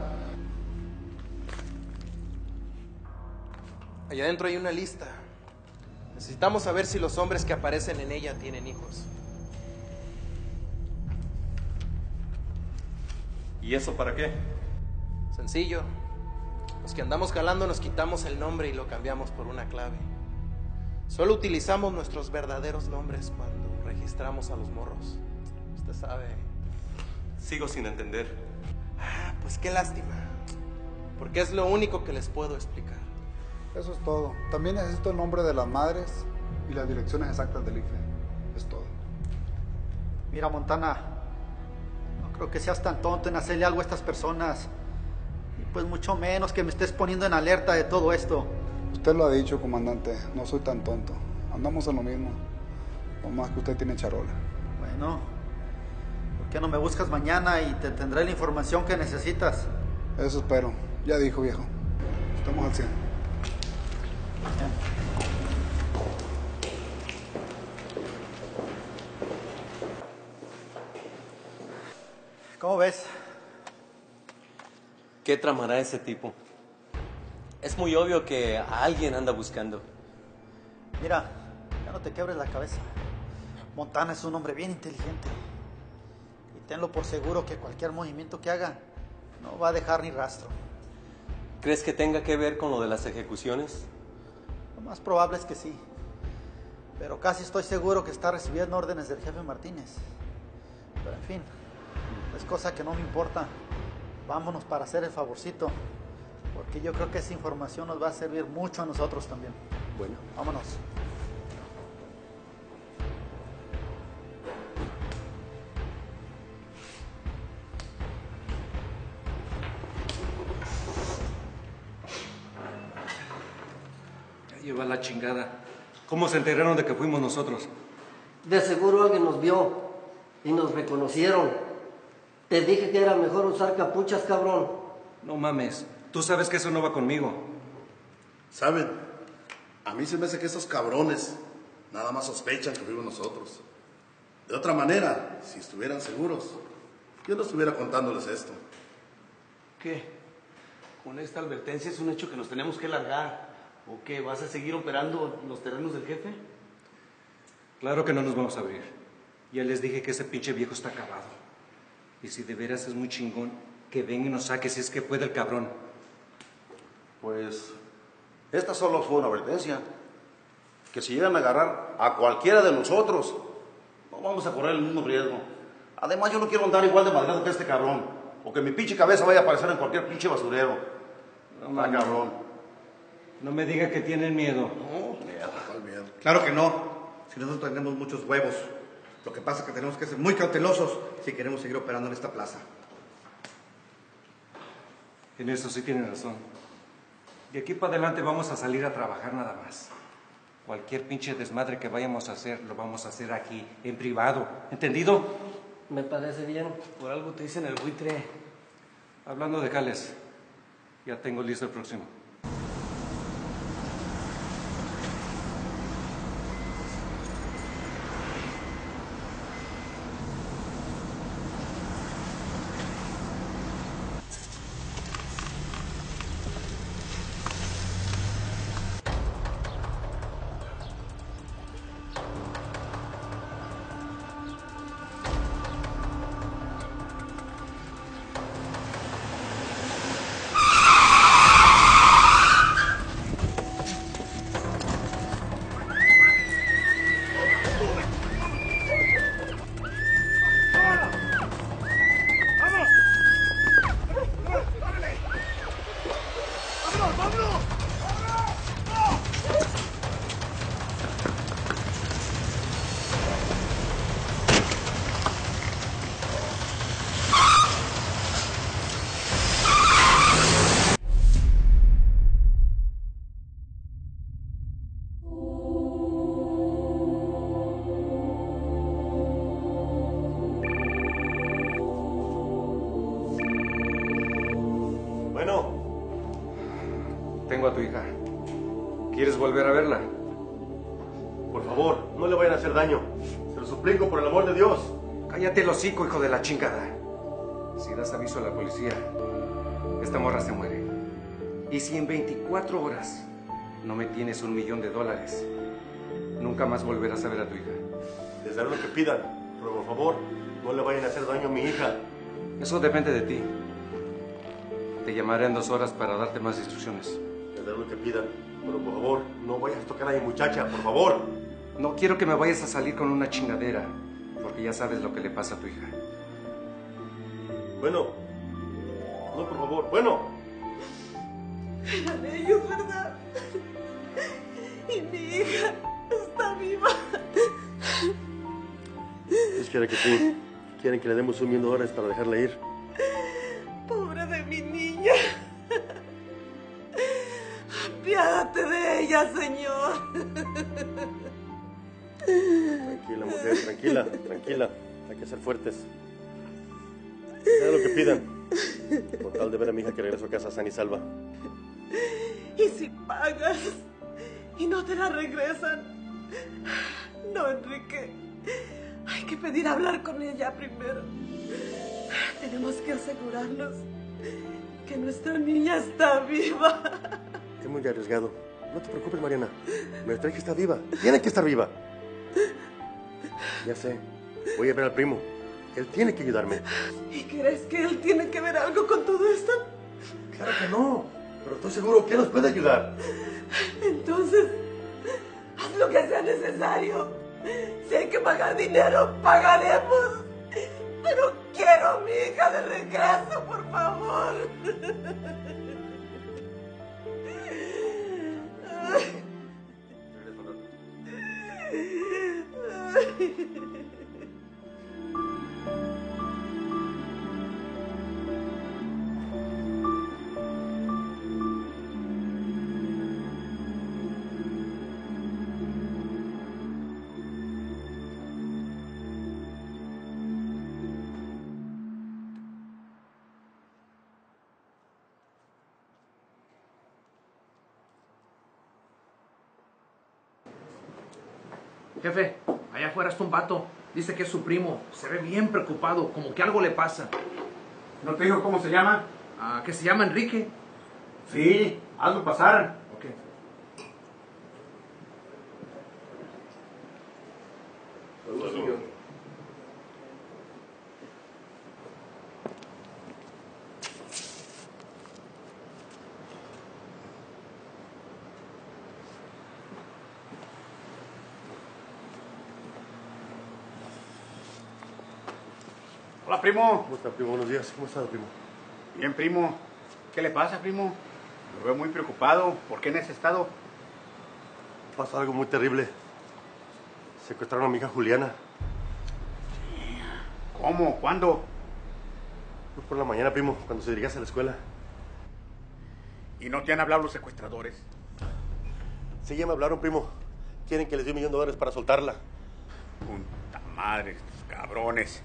Allá adentro hay una lista. Necesitamos saber si los hombres que aparecen en ella tienen hijos. ¿Y eso para qué? Sencillo. Los que andamos jalando nos quitamos el nombre y lo cambiamos por una clave. Solo utilizamos nuestros verdaderos nombres cuando registramos a los morros. Usted sabe. Sigo sin entender. Ah, pues qué lástima. Porque es lo único que les puedo explicar. Eso es todo. También necesito el nombre de las madres y las direcciones exactas del IFE. Es todo. Mira, Montana, no creo que seas tan tonto en hacerle algo a estas personas. Y pues mucho menos que me estés poniendo en alerta de todo esto. Usted lo ha dicho, comandante. No soy tan tonto. Andamos en lo mismo. No más que usted tiene charola. Bueno, ¿por qué no me buscas mañana y te tendré la información que necesitas? Eso espero. Ya dijo, viejo. Estamos al 100. ¿Cómo ves? ¿Qué tramará ese tipo? Es muy obvio que a alguien anda buscando. Mira, ya no te quebres la cabeza. Montana es un hombre bien inteligente. Y tenlo por seguro que cualquier movimiento que haga no va a dejar ni rastro. ¿Crees que tenga que ver con lo de las ejecuciones? Lo más probable es que sí. Pero casi estoy seguro que está recibiendo órdenes del jefe Martínez. Pero en fin, es cosa que no me importa. Vámonos para hacer el favorcito. Porque yo creo que esa información nos va a servir mucho a nosotros también. Bueno. Vámonos. Lleva la chingada. ¿Cómo se enteraron de que fuimos nosotros? De seguro alguien nos vio y nos reconocieron. Te dije que era mejor usar capuchas, cabrón. No mames. Tú sabes que eso no va conmigo. ¿Saben? A mí se me hace que esos cabrones nada más sospechan que fuimos nosotros. De otra manera, si estuvieran seguros, yo no estuviera contándoles esto. ¿Qué? Con esta advertencia es un hecho que nos tenemos que largar. ¿O qué? ¿Vas a seguir operando los terrenos del jefe? Claro que no nos vamos a abrir. Ya les dije que ese pinche viejo está acabado. Y si de veras es muy chingón, que venga y nos saque si es que puede el cabrón. Pues, esta solo fue una advertencia. Que si llegan a agarrar a cualquiera de nosotros, no vamos a correr el mismo riesgo. Además, yo no quiero andar igual de madreado que este cabrón. O que mi pinche cabeza vaya a aparecer en cualquier pinche basurero. No, cabrón. No me diga que tienen miedo. No, ¿cuál miedo? Claro que no. Si nosotros tenemos muchos huevos. Lo que pasa es que tenemos que ser muy cautelosos si queremos seguir operando en esta plaza. En eso sí tienen razón. De aquí para adelante vamos a salir a trabajar nada más. Cualquier pinche desmadre que vayamos a hacer, lo vamos a hacer aquí, en privado. ¿Entendido? Me parece bien. Por algo te dicen el buitre. Hablando de jales, ya tengo listo el próximo. tu hija. ¿Quieres volver a verla? Por favor, no le vayan a hacer daño. Se lo suplico por el amor de Dios. Cállate el hocico, hijo de la chingada. Si das aviso a la policía, esta morra se muere. Y si en 24 horas no me tienes $1 millón, nunca más volverás a ver a tu hija. Les daré lo que pidan, pero por favor, no le vayan a hacer daño a mi hija. Eso depende de ti. Te llamaré en 2 horas para darte más instrucciones. Les daré lo que pidan, pero por favor, no vayas a tocar a mi muchacha, por favor. No quiero que me vayas a salir con una chingadera, porque ya sabes lo que le pasa a tu hija. Bueno, no, por favor, bueno. Eran ellos, ¿verdad? Y mi hija está viva. Es que era que sí. Quieren que le demos $1 millón para dejarla ir. Pobre de mi niña. Apiádate de ella, Señor. Tranquila, mujer, tranquila, tranquila. Hay que ser fuertes. Sea lo que pidan. Con tal de ver a mi hija que regreso a casa sana y salva. Y si pagas y no te la regresan. No, Enrique. Hay que pedir hablar con ella primero. Tenemos que asegurarnos que nuestra niña está viva. Es muy arriesgado. No te preocupes, Mariana. Nuestra hija está viva. Tiene que estar viva. Ya sé. Voy a ver al primo. Él tiene que ayudarme. ¿Y crees que él tiene que ver algo con todo esto? Claro que no. Pero estoy seguro que él nos puede ayudar. Entonces, haz lo que sea necesario. Si hay que pagar dinero, pagaremos. Pero quiero a mi hija de regreso, por favor. Jefe, allá afuera está un vato. Dice que es su primo. Se ve bien preocupado, como que algo le pasa. ¿No te dijo cómo se llama? Que se llama Enrique. Sí, hazlo pasar. Ok. Hola, primo. ¿Cómo está, primo? Buenos días. ¿Cómo está, primo? Bien, primo. ¿Qué le pasa, primo? Lo veo muy preocupado. ¿Por qué en ese estado? Pasa algo muy terrible. Secuestraron a mi hija Juliana. ¿Cómo? ¿Cuándo? Pues por la mañana, primo, cuando se dirigía a la escuela. ¿Y no te han hablado los secuestradores? Sí, ya me hablaron, primo. Quieren que les dé $1 millón para soltarla. Puta madre, estos cabrones.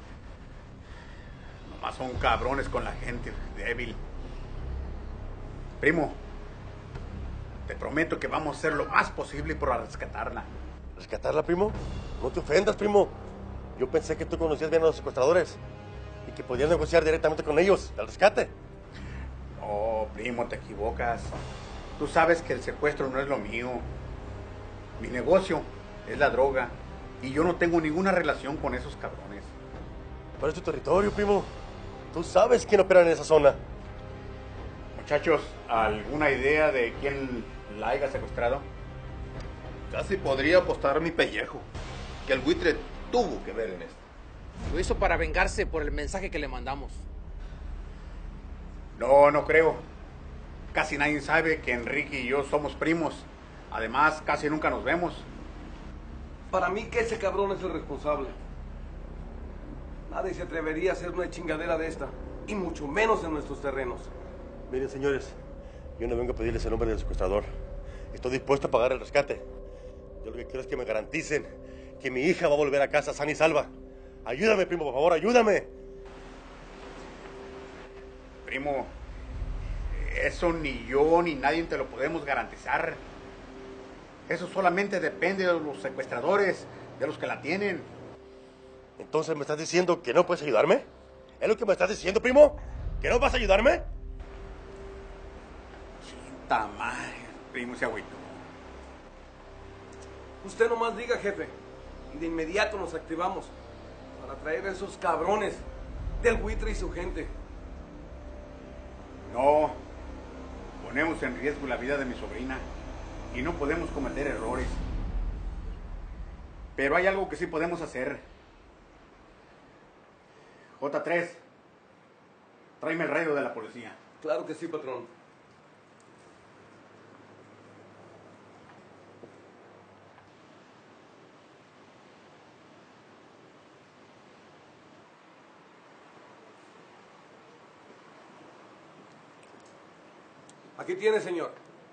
Nomás son cabrones con la gente débil. Primo, te prometo que vamos a hacer lo más posible por rescatarla. ¿Rescatarla, primo? No te ofendas, primo. Yo pensé que tú conocías bien a los secuestradores y que podías negociar directamente con ellos el rescate. No, primo, te equivocas. Tú sabes que el secuestro no es lo mío. Mi negocio es la droga y yo no tengo ninguna relación con esos cabrones. ¿Cuál es tu territorio, primo? Tú sabes quién opera en esa zona. Muchachos, ¿alguna idea de quién la haya secuestrado? Casi podría apostar mi pellejo que el buitre tuvo que ver en esto. Lo hizo para vengarse por el mensaje que le mandamos. No, no creo. Casi nadie sabe que Enrique y yo somos primos. Además, casi nunca nos vemos. Para mí que ese cabrón es el responsable. Nadie se atrevería a hacer una chingadera de esta, y mucho menos en nuestros terrenos. Miren, señores, yo no vengo a pedirles el nombre del secuestrador. Estoy dispuesto a pagar el rescate. Yo lo que quiero es que me garanticen que mi hija va a volver a casa sana y salva. Ayúdame, primo, por favor, ayúdame. Primo, Eso ni yo ni nadie te lo podemos garantizar. Eso solamente depende de los secuestradores, de los que la tienen. Entonces, ¿me estás diciendo que no puedes ayudarme? ¿Es lo que me estás diciendo, primo? ¿Que no vas a ayudarme? Chinta madre, primo se agüitó. Usted nomás diga, jefe. Y de inmediato nos activamos para traer a esos cabrones del buitre y su gente. No, ponemos en riesgo la vida de mi sobrina y no podemos cometer errores. Pero hay algo que sí podemos hacer. J3, tráeme el radio de la policía. Claro que sí, patrón. Aquí tiene, señor.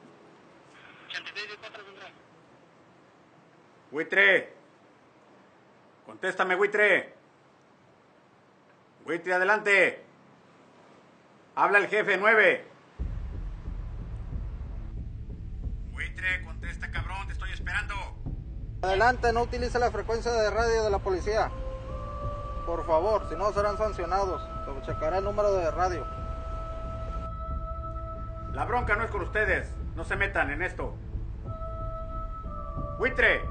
Buitre. Contéstame, Buitre. Buitre, adelante. Habla el jefe 9. Buitre, contesta, cabrón, te estoy esperando. Adelante, no utilice la frecuencia de radio de la policía. Por favor, si no serán sancionados. Se checará el número de radio. La bronca no es con ustedes. No se metan en esto. Buitre.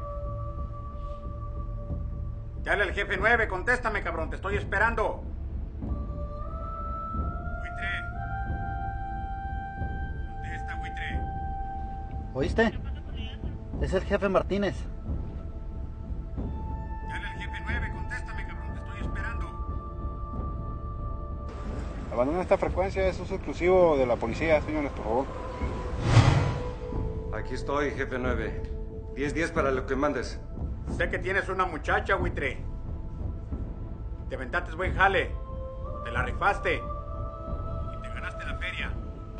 Ya habla el jefe 9. Contéstame, cabrón. Te estoy esperando. Buitre. Contesta, Buitre. ¿Oíste? Es el jefe Martínez. Ya habla el jefe 9. Contéstame, cabrón. Te estoy esperando. Abandona esta frecuencia, es uso exclusivo de la policía, señores, por favor. Aquí estoy, jefe 9. 10 para lo que mandes. Sé que tienes una muchacha, Buitre. Te aventaste buen jale. Te la rifaste. Y te ganaste la feria.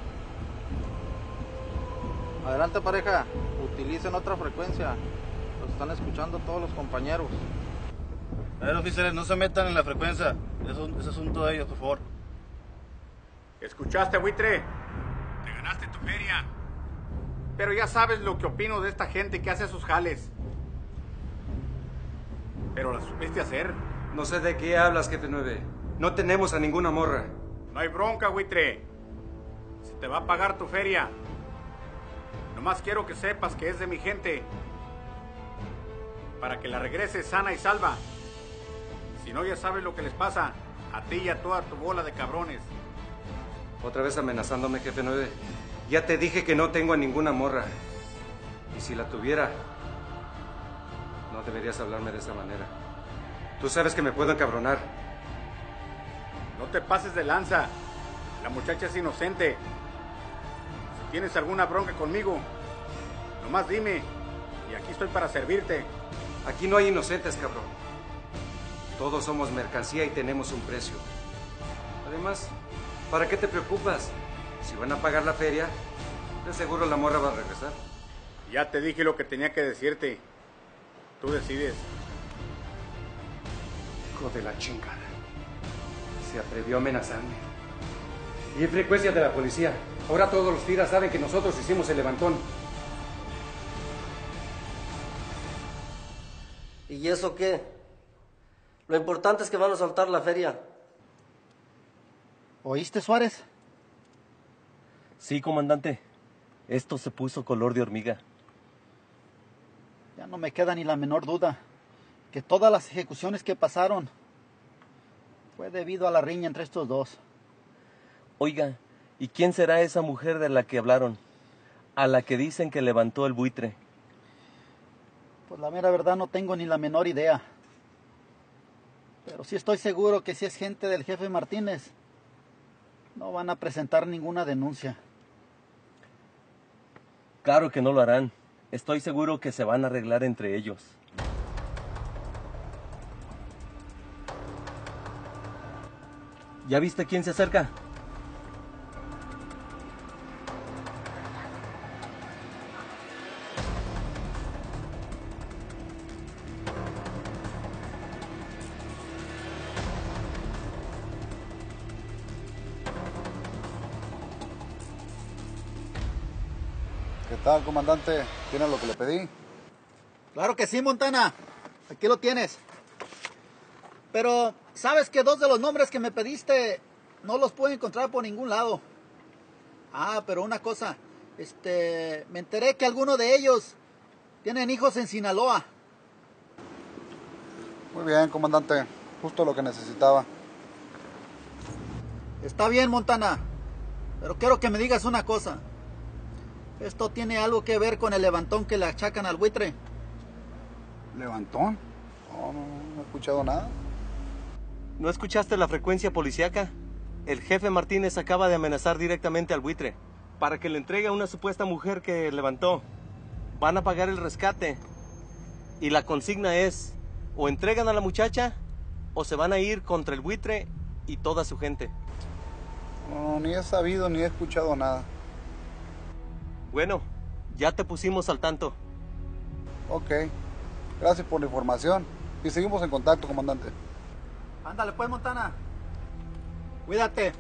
Adelante, pareja. Utilicen otra frecuencia. Los están escuchando todos los compañeros. A ver, oficiales, no se metan en la frecuencia. Es asunto de ellos, por favor. ¿Escuchaste, Buitre? Te ganaste tu feria. Pero ya sabes lo que opino de esta gente que hace sus jales. Pero la supiste hacer. No sé de qué hablas, jefe 9. No tenemos a ninguna morra. No hay bronca, Buitre. Se te va a pagar tu feria. Nomás quiero que sepas que es de mi gente. Para que la regreses sana y salva. Si no, ya sabes lo que les pasa. A ti y a toda tu bola de cabrones. Otra vez amenazándome, jefe 9. Ya te dije que no tengo a ninguna morra. Y si la tuviera, no deberías hablarme de esa manera. Tú sabes que me puedo encabronar. No te pases de lanza. La muchacha es inocente. Si tienes alguna bronca conmigo, nomás dime. Y aquí estoy para servirte. Aquí no hay inocentes, cabrón. Todos somos mercancía y tenemos un precio. Además, ¿para qué te preocupas? Si van a pagar la feria, de seguro la morra va a regresar. Ya te dije lo que tenía que decirte. Tú decides. Hijo de la chingada. Se atrevió a amenazarme. Y en frecuencia de la policía. Ahora todos los tiras saben que nosotros hicimos el levantón. ¿Y eso qué? Lo importante es que van a soltar la feria. ¿Oíste, Suárez? Sí, comandante. Esto se puso color de hormiga. Ya no me queda ni la menor duda que todas las ejecuciones que pasaron fue debido a la riña entre estos dos. Oiga, ¿y quién será esa mujer de la que hablaron? A la que dicen que levantó el buitre. Pues la mera verdad no tengo ni la menor idea. Pero sí estoy seguro que si es gente del jefe Martínez, no van a presentar ninguna denuncia. Claro que no lo harán. Estoy seguro que se van a arreglar entre ellos. ¿Ya viste quién se acerca? tal, comandante? ¿Tiene lo que le pedí? Claro que sí, Montana. Aquí lo tienes. Pero, ¿sabes que 2 de los nombres que me pediste no los puedo encontrar por ningún lado? Ah, pero una cosa. Me enteré que algunos de ellos tienen hijos en Sinaloa. Muy bien, comandante. Justo lo que necesitaba. Está bien, Montana. Pero quiero que me digas una cosa. ¿Esto tiene algo que ver con el levantón que le achacan al buitre? ¿Levantón? No he escuchado nada. ¿No escuchaste la frecuencia policíaca? El jefe Martínez acaba de amenazar directamente al buitre para que le entregue a una supuesta mujer que levantó. Van a pagar el rescate. Y la consigna es, o entregan a la muchacha, o se van a ir contra el buitre y toda su gente. No, ni he sabido ni he escuchado nada. Bueno, ya te pusimos al tanto. Ok. Gracias por la información. Y seguimos en contacto, comandante. Ándale pues, Montana. Cuídate.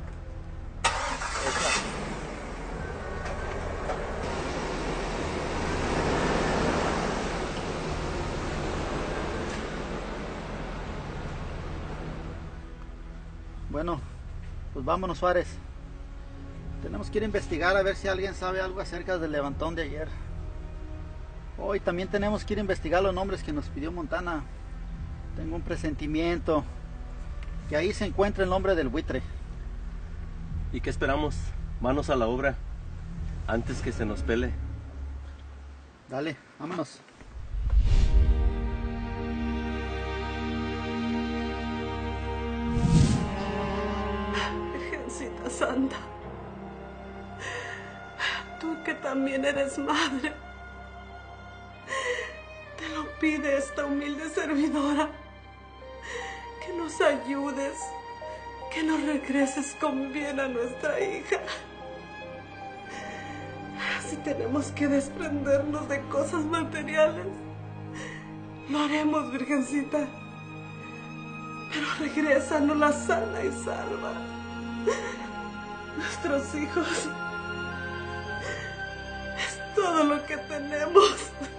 Bueno, pues vámonos, Suárez. Tenemos que ir a investigar a ver si alguien sabe algo acerca del levantón de ayer. Hoy también tenemos que ir a investigar los nombres que nos pidió Montana. Tengo un presentimiento que ahí se encuentra el nombre del buitre. ¿Y qué esperamos? Manos a la obra, antes que se nos pele. Dale, vámonos. Virgencita Santa, tú que también eres madre, te lo pide esta humilde servidora, que nos ayudes, que nos regreses con bien a nuestra hija. Si tenemos que desprendernos de cosas materiales, lo haremos, Virgencita. Pero regrésanos la sana y salva. Nuestros hijos es todo lo que tenemos.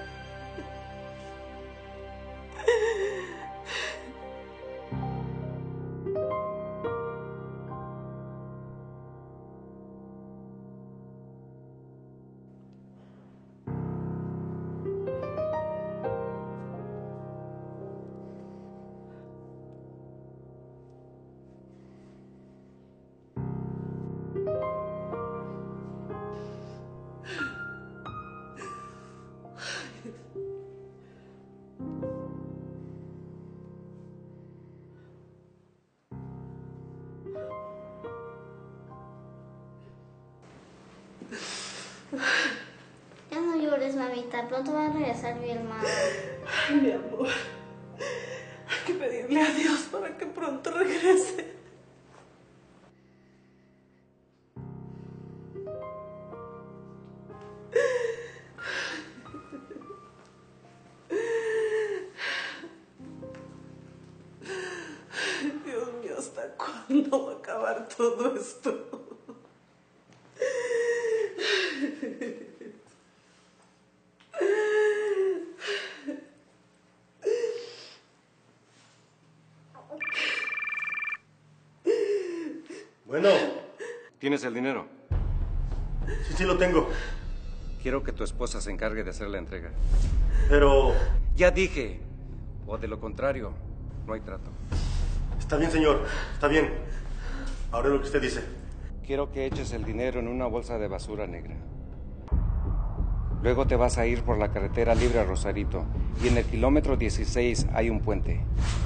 Ya no llores, mamita. Pronto va a regresar mi hermano. Ay, mi amor. Hay que pedirle a Dios para que pronto regrese. Dios mío, ¿hasta cuándo va a acabar todo esto? Bueno. ¿Tienes el dinero? Sí lo tengo. Quiero que tu esposa se encargue de hacer la entrega. Pero... Ya dije. O de lo contrario, no hay trato. Está bien, señor. Está bien. Ahora lo que usted dice. Quiero que eches el dinero en una bolsa de basura negra. Luego te vas a ir por la carretera libre a Rosarito. Y en el kilómetro 16 hay un puente.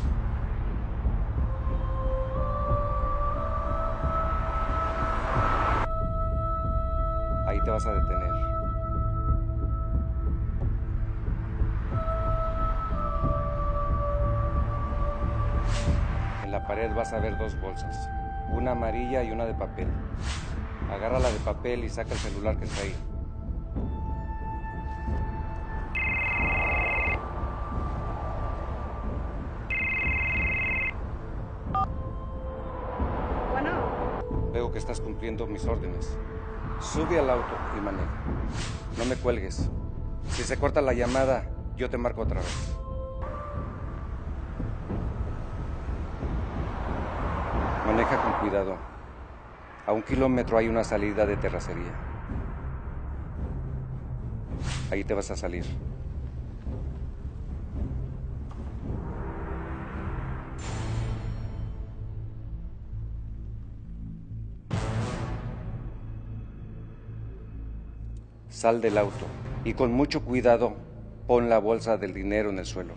Ahí te vas a detener. En la pared vas a ver 2 bolsas, una amarilla y una de papel. Agarra la de papel y saca el celular que está ahí. Bueno. Veo que estás cumpliendo mis órdenes. Sube al auto y maneja. No me cuelgues. Si se corta la llamada, yo te marco otra vez. Maneja con cuidado. A 1 kilómetro hay una salida de terracería. Ahí te vas a salir. Sal del auto y con mucho cuidado pon la bolsa del dinero en el suelo.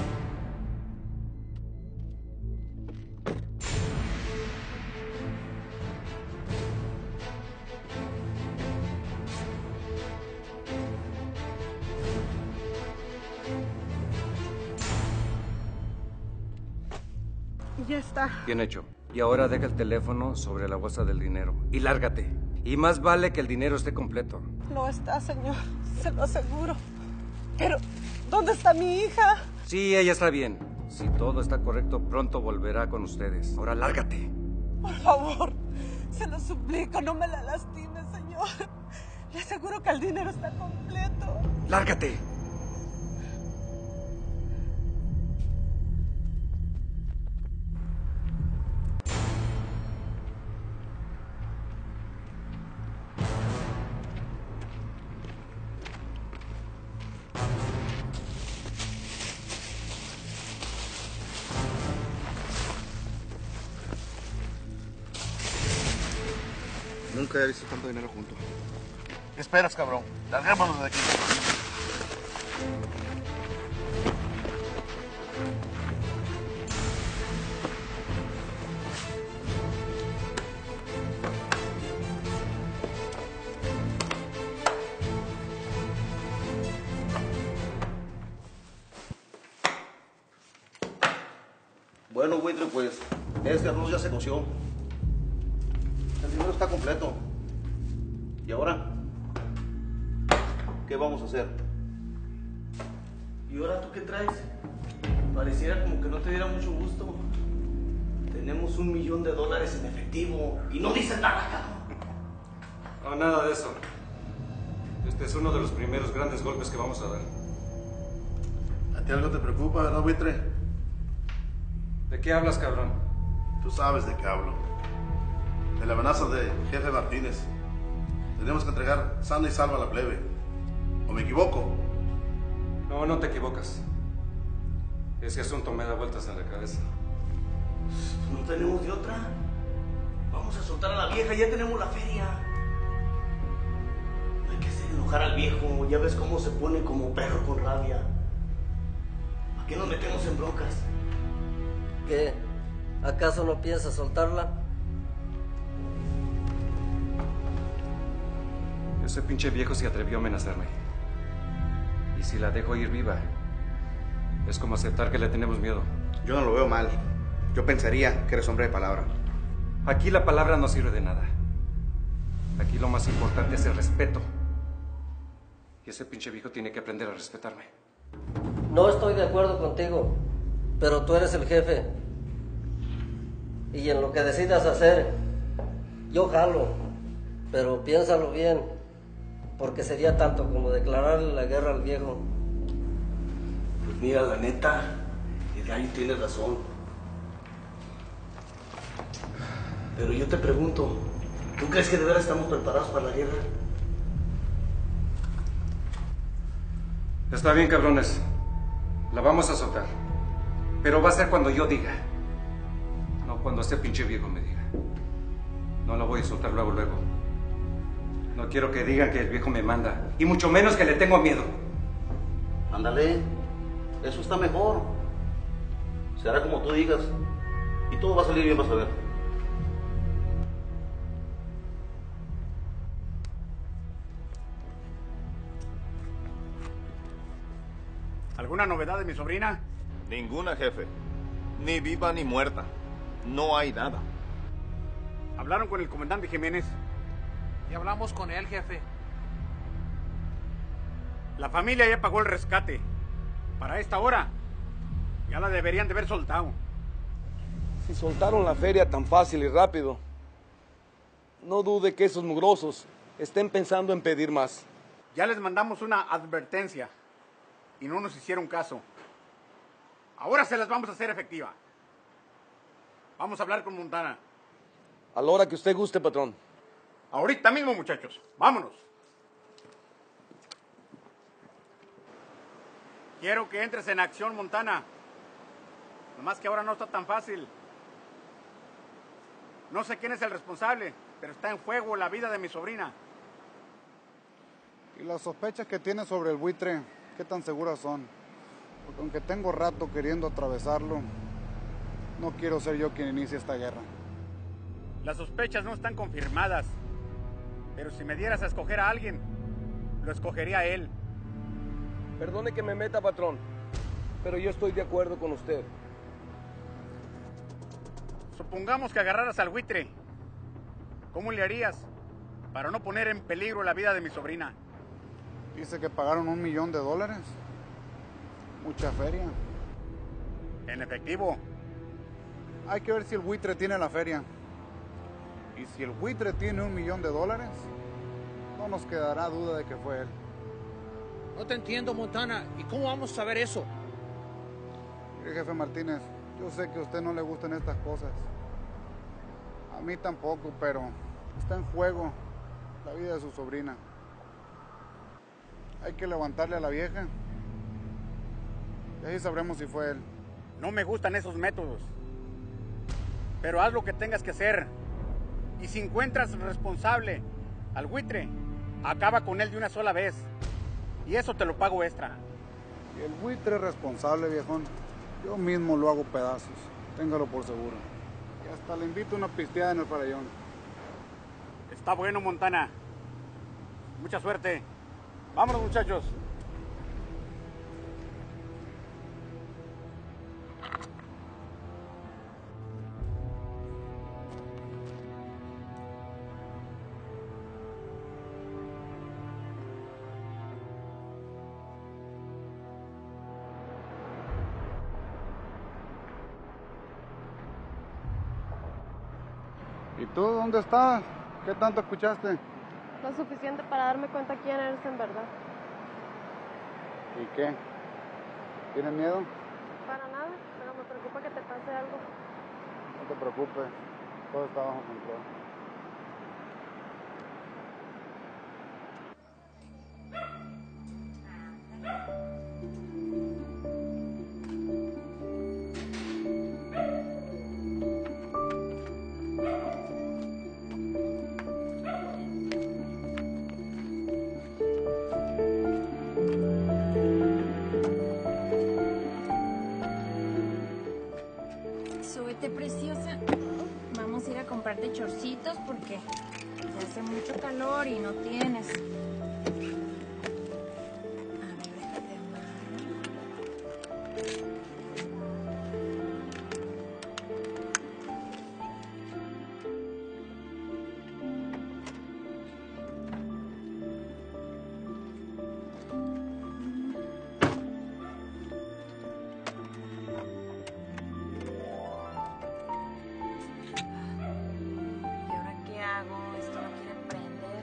Ya está. Bien hecho. Y ahora deja el teléfono sobre la bolsa del dinero y lárgate. Y más vale que el dinero esté completo. No está, señor. Se lo aseguro. Pero, ¿dónde está mi hija? Sí, ella está bien. Si todo está correcto, pronto volverá con ustedes. Ahora lárgate. Por favor, se lo suplico, no me la lastime, señor. Le aseguro que el dinero está completo. Lárgate. Nunca he visto tanto dinero junto. ¿Qué esperas, cabrón? Larguémonos de aquí. Bueno, buitre, pues este arroz ya se coció. El dinero está completo. ¿Y ahora? ¿Qué vamos a hacer? ¿Y ahora tú qué traes? Pareciera como que no te diera mucho gusto. Tenemos $1 millón en efectivo y no dicen nada, cabrón. No, nada de eso. Este es uno de los primeros grandes golpes que vamos a dar. ¿A ti algo te preocupa, verdad, buitre? ¿De qué hablas, cabrón? Tú sabes de qué hablo. De la amenaza de jefe Martínez. Tenemos que entregar sana y salva a la plebe. ¿O me equivoco? No, no te equivocas. Ese asunto me da vueltas en la cabeza. No tenemos de otra. Vamos a soltar a la vieja, ya tenemos la feria. No hay que hacer enojar al viejo, ya ves cómo se pone como perro con rabia. ¿Para qué nos metemos en broncas? ¿Qué? ¿Acaso no piensas soltarla? Ese pinche viejo se atrevió a amenazarme. Y si la dejo ir viva, es como aceptar que le tenemos miedo. Yo no lo veo mal. Yo pensaría que eres hombre de palabra. Aquí la palabra no sirve de nada. Aquí lo más importante es el respeto. Y ese pinche viejo tiene que aprender a respetarme. No estoy de acuerdo contigo, pero tú eres el jefe. Y en lo que decidas hacer, yo jalo. Pero piénsalo bien, porque sería tanto como declararle la guerra al viejo. Pues mira, la neta, el gallo tiene razón. Pero yo te pregunto, ¿tú crees que de verdad estamos preparados para la guerra? Está bien, cabrones. La vamos a soltar. Pero va a ser cuando yo diga. No cuando este pinche viejo me diga. No la voy a soltar luego. No quiero que digan que el viejo me manda. Y mucho menos que le tengo miedo. Ándale, eso está mejor. Se hará como tú digas. Y todo va a salir bien, vas a ver. ¿Alguna novedad de mi sobrina? Ninguna, jefe. Ni viva ni muerta. No hay nada. ¿Hablaron con el comandante Jiménez? Y hablamos con él, jefe. La familia ya pagó el rescate. Para esta hora, ya la deberían de haber soltado. Si soltaron la feria tan fácil y rápido, no dude que esos mugrosos estén pensando en pedir más. Ya les mandamos una advertencia y no nos hicieron caso. Ahora se las vamos a hacer efectiva. Vamos a hablar con Montana. A la hora que usted guste, patrón. Ahorita mismo, muchachos. Vámonos. Quiero que entres en acción, Montana. Nomás que ahora no está tan fácil. No sé quién es el responsable, pero está en juego la vida de mi sobrina. ¿Y las sospechas que tiene sobre el buitre, qué tan seguras son? Porque aunque tengo rato queriendo atravesarlo, no quiero ser yo quien inicie esta guerra. Las sospechas no están confirmadas, pero si me dieras a escoger a alguien, lo escogería a él. Perdone que me meta, patrón, pero yo estoy de acuerdo con usted. Supongamos que agarraras al buitre. ¿Cómo le harías para no poner en peligro la vida de mi sobrina? Dice que pagaron $1 millón. Mucha feria. En efectivo. Hay que ver si el buitre tiene la feria. Y si el buitre tiene $1 millón, no nos quedará duda de que fue él. No te entiendo, Montana. ¿Y cómo vamos a saber eso? Mire, jefe Martínez, yo sé que a usted no le gustan estas cosas. A mí tampoco, pero está en juego la vida de su sobrina. Hay que levantarle a la vieja. Y así sabremos si fue él. No me gustan esos métodos. Pero haz lo que tengas que hacer. Y si encuentras responsable al buitre, acaba con él de una sola vez. Y eso te lo pago extra. Y el buitre es responsable, viejón. Yo mismo lo hago pedazos. Téngalo por seguro. Y hasta le invito a una pisteada en el farallón. Está bueno, Montana. Mucha suerte. Vámonos, muchachos. ¿Y tú dónde estás? ¿Qué tanto escuchaste? Lo suficiente para darme cuenta quién eres en verdad. ¿Y qué? ¿Tienes miedo? Para nada, pero me preocupa que te pase algo. No te preocupes, todo está bajo control. Súbete, preciosa. Vamos a ir a comprarte chorcitos porque ya hace mucho calor y no tienes. Esto no quiere prender.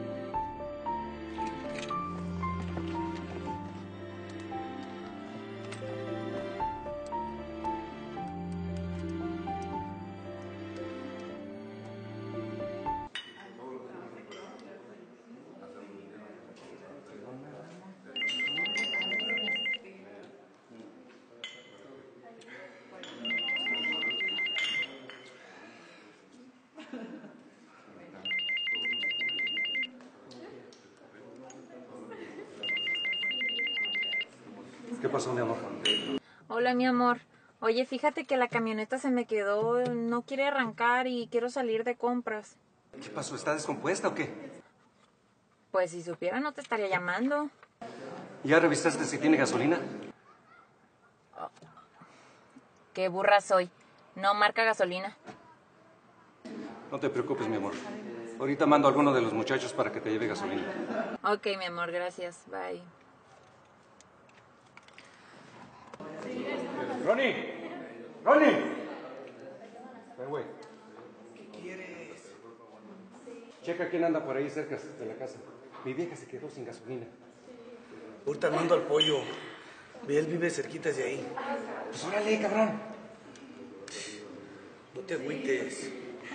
¿Qué pasó, mi amor? Hola, mi amor. Oye, fíjate que la camioneta se me quedó, no quiere arrancar y quiero salir de compras. ¿Qué pasó? ¿Está descompuesta o qué? Pues si supiera no te estaría llamando. ¿Ya revisaste si tiene gasolina? Qué burra soy. No marca gasolina. No te preocupes, mi amor. Ahorita mando a alguno de los muchachos para que te lleve gasolina. Ok, mi amor, gracias. Bye. ¡Ronnie! ¡Ronnie! Ven, güey. ¿Qué quieres? checa quién anda por ahí cerca de la casa. Mi vieja se quedó sin gasolina. Ahorita mando al pollo. Él vive cerquita de ahí. Pues órale, cabrón. No te agüites.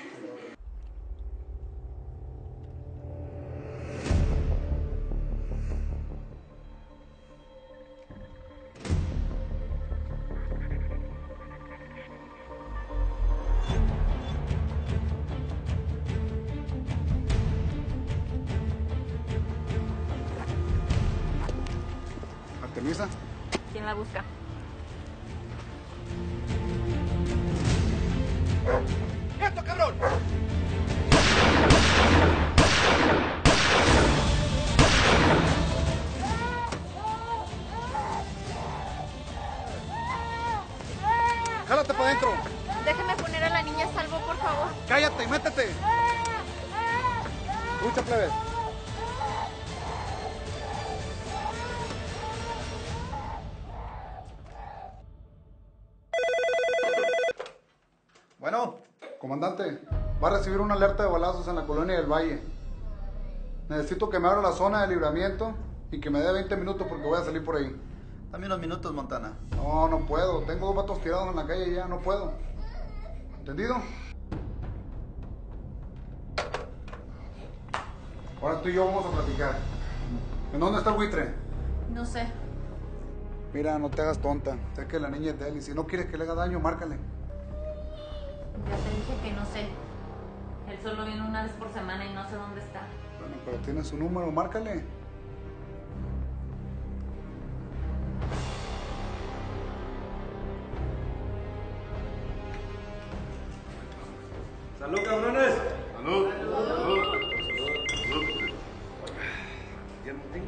¿Artemisa? ¿Quién la busca? ¡Quieto, cabrón! ¡Jálate para adentro! Déjeme poner a la niña a salvo, por favor. ¡Cállate y métete! Lucha, plebe. Bueno. Comandante, va a recibir una alerta de balazos en la colonia del Valle. Necesito que me abra la zona de libramiento y que me dé 20 minutos porque voy a salir por ahí. Dame unos minutos, Montana. No, no puedo. Tengo 2 vatos tirados en la calle y ya no puedo. ¿Entendido? Ahora tú y yo vamos a platicar. ¿En dónde está el buitre? No sé. Mira, no te hagas tonta. Sé que la niña es de él y si no quieres que le haga daño, márcale. Ya te dije que no sé. Él solo viene una vez por semana y no sé dónde está. Bueno, pero tiene su número, márcale. ¡Salud, cabrones! ¡Salud! ¡Salud! ¿Ya no tengo?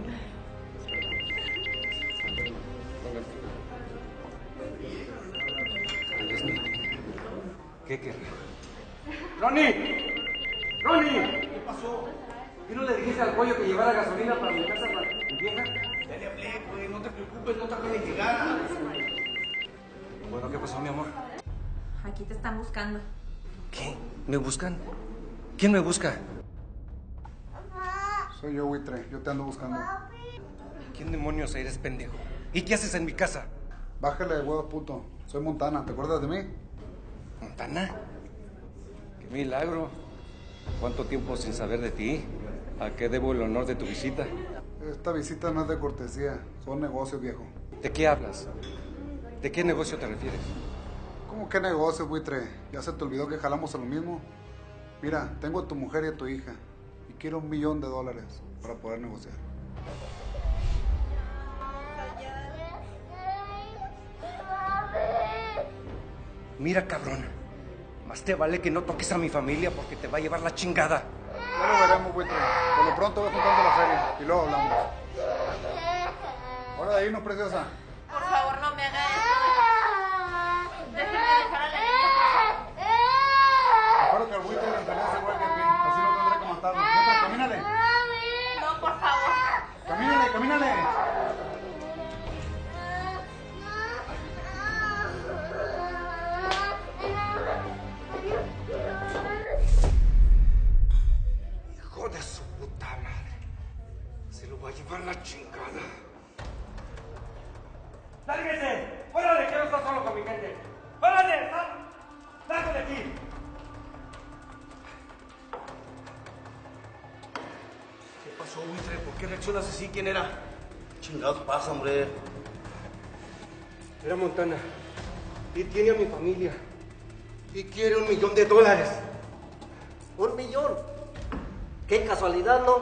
¿Qué querrá? ¡Ronnie! ¡Ronnie! ¿Qué pasó? ¿Y no le dijiste al pollo que llevara gasolina para mi casa para mi vieja? Ya le hablé, güey. No te preocupes, no tarda en llegar. Bueno, ¿qué pasó, mi amor? Aquí te están buscando. ¿Qué? ¿Me buscan? ¿Quién me busca? Soy yo, buitre. Yo te ando buscando. ¿Quién demonios eres, pendejo? ¿Y qué haces en mi casa? Bájale de huevos, puto. Soy Montana. ¿Te acuerdas de mí? ¿Montana? ¡Qué milagro! ¿Cuánto tiempo sin saber de ti? ¿A qué debo el honor de tu visita? Esta visita no es de cortesía. Son negocios, viejo. ¿De qué hablas? ¿De qué negocio te refieres? ¿Cómo qué negocio, buitre? ¿Ya se te olvidó que jalamos a lo mismo? Mira, tengo a tu mujer y a tu hija. Y quiero $1 millón para poder negociar. Mira, cabrón. Más te vale que no toques a mi familia porque te va a llevar la chingada. Ya lo veremos, buitre. Por lo pronto voy juntando la feria y luego hablamos. Hora de irnos, preciosa. Por favor, no me haga esto. Déjenme dejar a la niña. Espero que el buitre le interese igual que a ti. Así no tendré que matarlo. Mientras, camínale. No, por favor. Camínale, camínale. Hijo de su puta madre. Se lo va a llevar la chingada. ¡Lárguese! ¡Fuera de que no está solo con mi gente! ¡Órale! ¡Largo de aquí! ¿Qué pasó, buitre? ¿Por qué reaccionas así? ¿Quién era? Chingados pasa, hombre. Era Montana. Y tiene a mi familia. Y quiere $1 millón. ¿1 millón? ¡Qué casualidad, ¿no?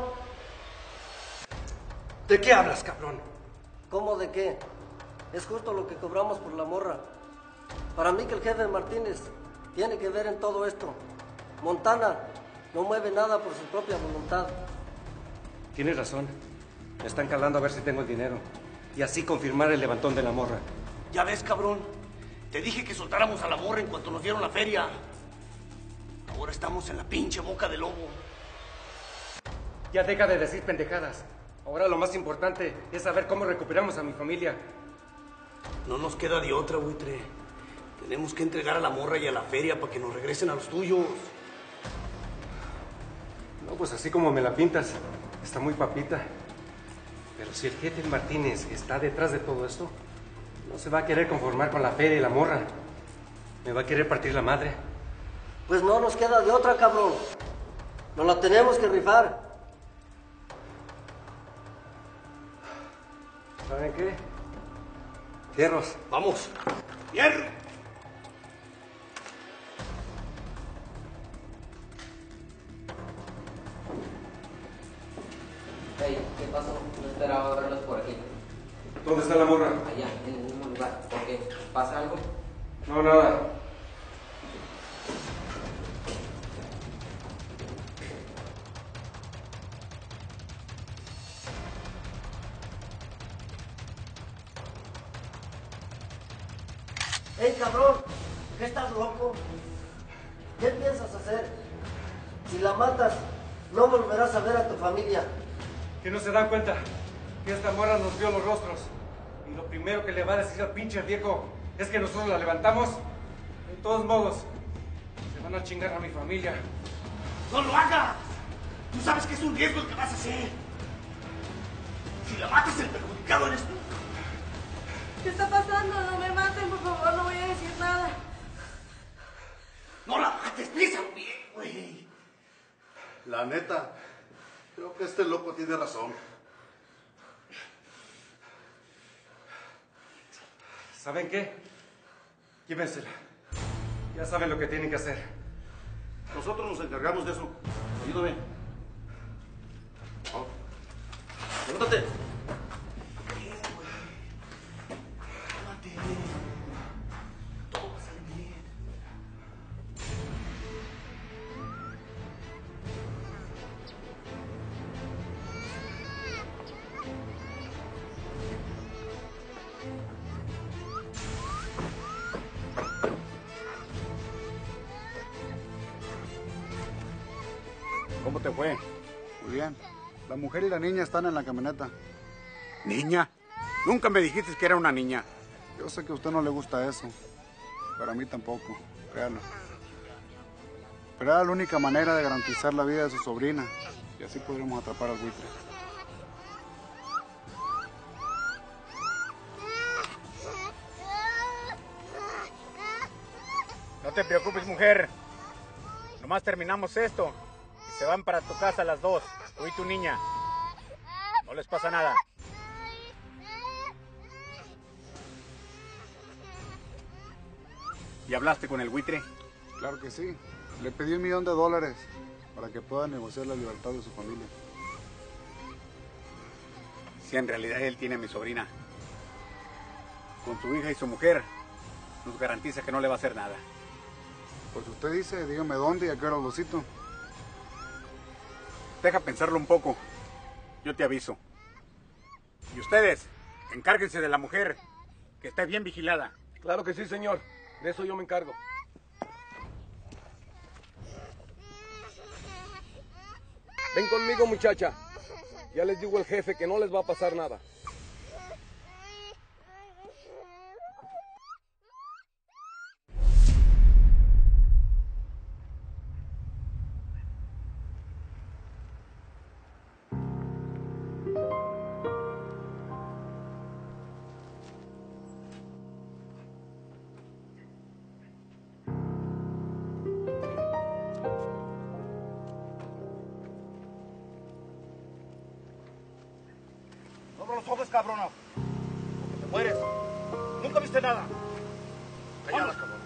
¿De qué hablas, cabrón? ¿Cómo de qué? Es justo lo que cobramos por la morra. Para mí que el jefe Martínez tiene que ver en todo esto. Montana no mueve nada por su propia voluntad. Tienes razón. Me están calando a ver si tengo el dinero. Y así confirmar el levantón de la morra. Ya ves, cabrón. Te dije que soltáramos a la morra en cuanto nos dieron la feria. Ahora estamos en la pinche boca del lobo. Ya deja de decir pendejadas. Ahora lo más importante es saber cómo recuperamos a mi familia. No nos queda de otra, buitre. Tenemos que entregar a la morra y a la feria para que nos regresen a los tuyos. No, pues así como me la pintas, está muy papita. Pero si el jefe Martínez está detrás de todo esto, no se va a querer conformar con la feria y la morra. Me va a querer partir la madre. Pues no nos queda de otra, cabrón. Nos la tenemos que rifar. ¿Saben qué? Fierros. Vamos. ¡Hierro! Hey, ¿qué pasó? No esperaba verlos por aquí. ¿Dónde está la morra? Allá, en el mismo lugar. ¿Por qué? ¿Pasa algo? No, nada. ¡Ey, cabrón! ¿Qué estás loco? ¿Qué piensas hacer? Si la matas, no volverás a ver a tu familia. Que no se dan cuenta que esta morra nos vio los rostros. Y lo primero que le va a decir al pinche viejo es que nosotros la levantamos. De todos modos, se van a chingar a mi familia. ¡No lo hagas! Tú sabes que es un riesgo el que vas a hacer. Si la matas, el perjudicado eres tú. ¿Qué está pasando? No me maten, por favor, no voy a decir nada. No la mates, piénsalo bien, güey. La neta, creo que este loco tiene razón. ¿Saben qué? Llévensela. Ya saben lo que tienen que hacer. Nosotros nos encargamos de eso. Ayúdame. Oh. Levántate. Todo va a salir bien. ¿Cómo te fue? Muy bien. La mujer y la niña están en la camioneta. ¿Niña? Nunca me dijiste que era una niña. Yo sé que a usted no le gusta eso. Pero a mí tampoco, créalo. Pero era la única manera de garantizar la vida de su sobrina. Y así podremos atrapar al buitre. No te preocupes, mujer. Nomás terminamos esto y se van para tu casa las dos, tú y tu niña. No les pasa nada. ¿Y hablaste con el buitre? Claro que sí. Le pedí $1 millón para que pueda negociar la libertad de su familia. Si en realidad él tiene a mi sobrina. Con su hija y su mujer, nos garantiza que no le va a hacer nada. Pues usted dice, dígame dónde y a qué hora lo cito. Deja pensarlo un poco. Yo te aviso. Y ustedes, encárguense de la mujer, que esté bien vigilada. Claro que sí, señor. De eso yo me encargo. Ven conmigo, muchacha. Ya les digo al jefe que no les va a pasar nada. Abra los ojos, cabrona. Porque te mueres. Nunca viste nada. Callada, cabrón.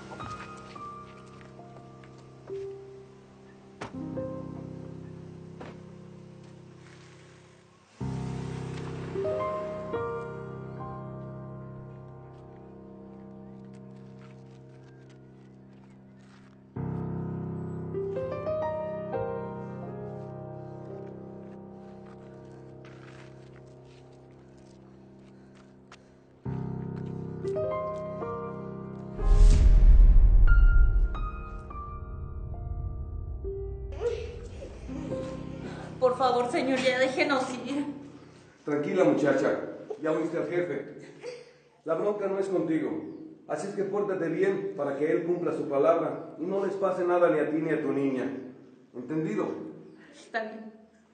Por favor, señor, ya déjenos ir. Tranquila, muchacha. Ya oíste al jefe. La bronca no es contigo. Así es que pórtate bien para que él cumpla su palabra y no les pase nada ni a ti ni a tu niña. ¿Entendido? Está bien.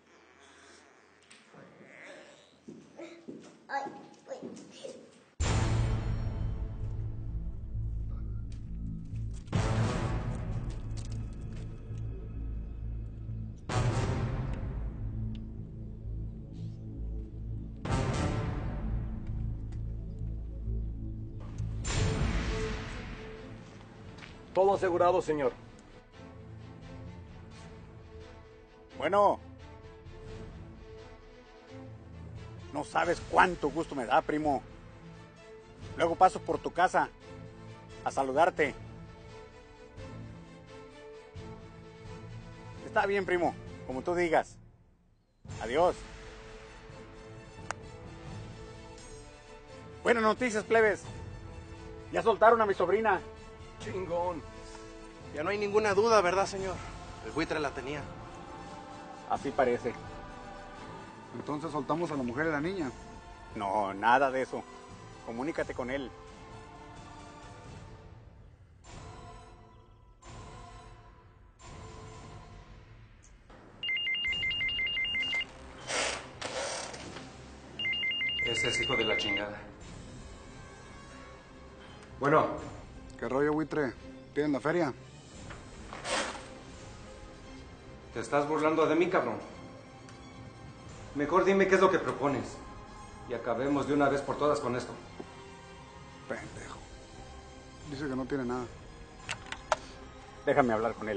Todo asegurado, señor. Bueno. No sabes cuánto gusto me da, primo. Luego paso por tu casa a saludarte. Está bien, primo, como tú digas. Adiós. Buenas noticias, plebes. Ya soltaron a mi sobrina. Chingón. Ya no hay ninguna duda, ¿verdad, señor? El buitre la tenía. Así parece. Entonces soltamos a la mujer y a la niña. No, nada de eso. Comunícate con él. Ese es hijo de la chingada. Bueno. ¿Qué rollo, buitre? ¿Tienes la feria? ¿Te estás burlando de mí, cabrón? Mejor dime qué es lo que propones. Y acabemos de una vez por todas con esto. Pendejo. Dice que no tiene nada. Déjame hablar con él.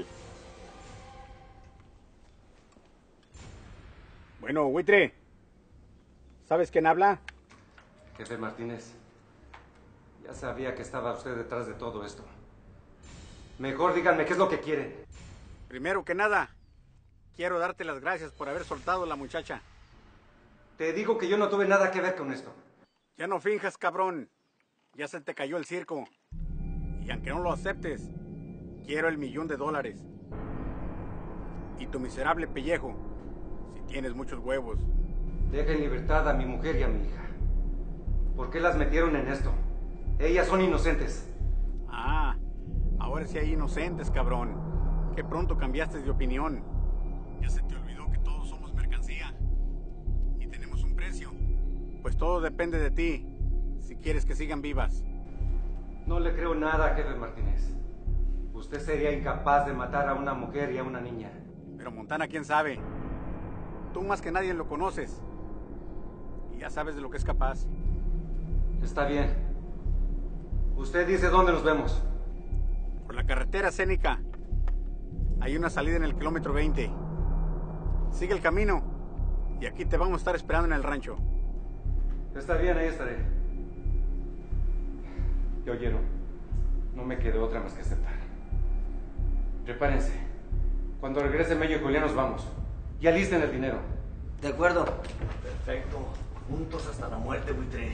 Bueno, buitre. ¿Sabes quién habla? Jefe Martínez. Ya sabía que estaba usted detrás de todo esto. Mejor díganme qué es lo que quieren. Primero que nada, quiero darte las gracias por haber soltado a la muchacha. Te digo que yo no tuve nada que ver con esto. Ya no finjas, cabrón. Ya se te cayó el circo. Y aunque no lo aceptes, quiero el $1,000,000. Y tu miserable pellejo, si tienes muchos huevos. Deja en libertad a mi mujer y a mi hija. ¿Por qué las metieron en esto? Ellas son inocentes. Ah, ahora sí hay inocentes, cabrón. Qué pronto cambiaste de opinión. Ya se te olvidó que todos somos mercancía. Y tenemos un precio. Pues todo depende de ti, si quieres que sigan vivas. No le creo nada a jefe Martínez. Usted sería incapaz de matar a una mujer y a una niña. Pero Montana, ¿quién sabe? Tú más que nadie lo conoces. Y ya sabes de lo que es capaz. Está bien. Usted dice dónde nos vemos. Por la carretera Cénica. Hay una salida en el kilómetro 20. Sigue el camino. Y aquí te vamos a estar esperando en el rancho. Está bien, ahí estaré. ¿Qué oyeron? No me quedó otra más que aceptar. Prepárense. Cuando regrese Mello y Julián nos vamos. Y alisten el dinero. De acuerdo. Perfecto. Juntos hasta la muerte, buitre.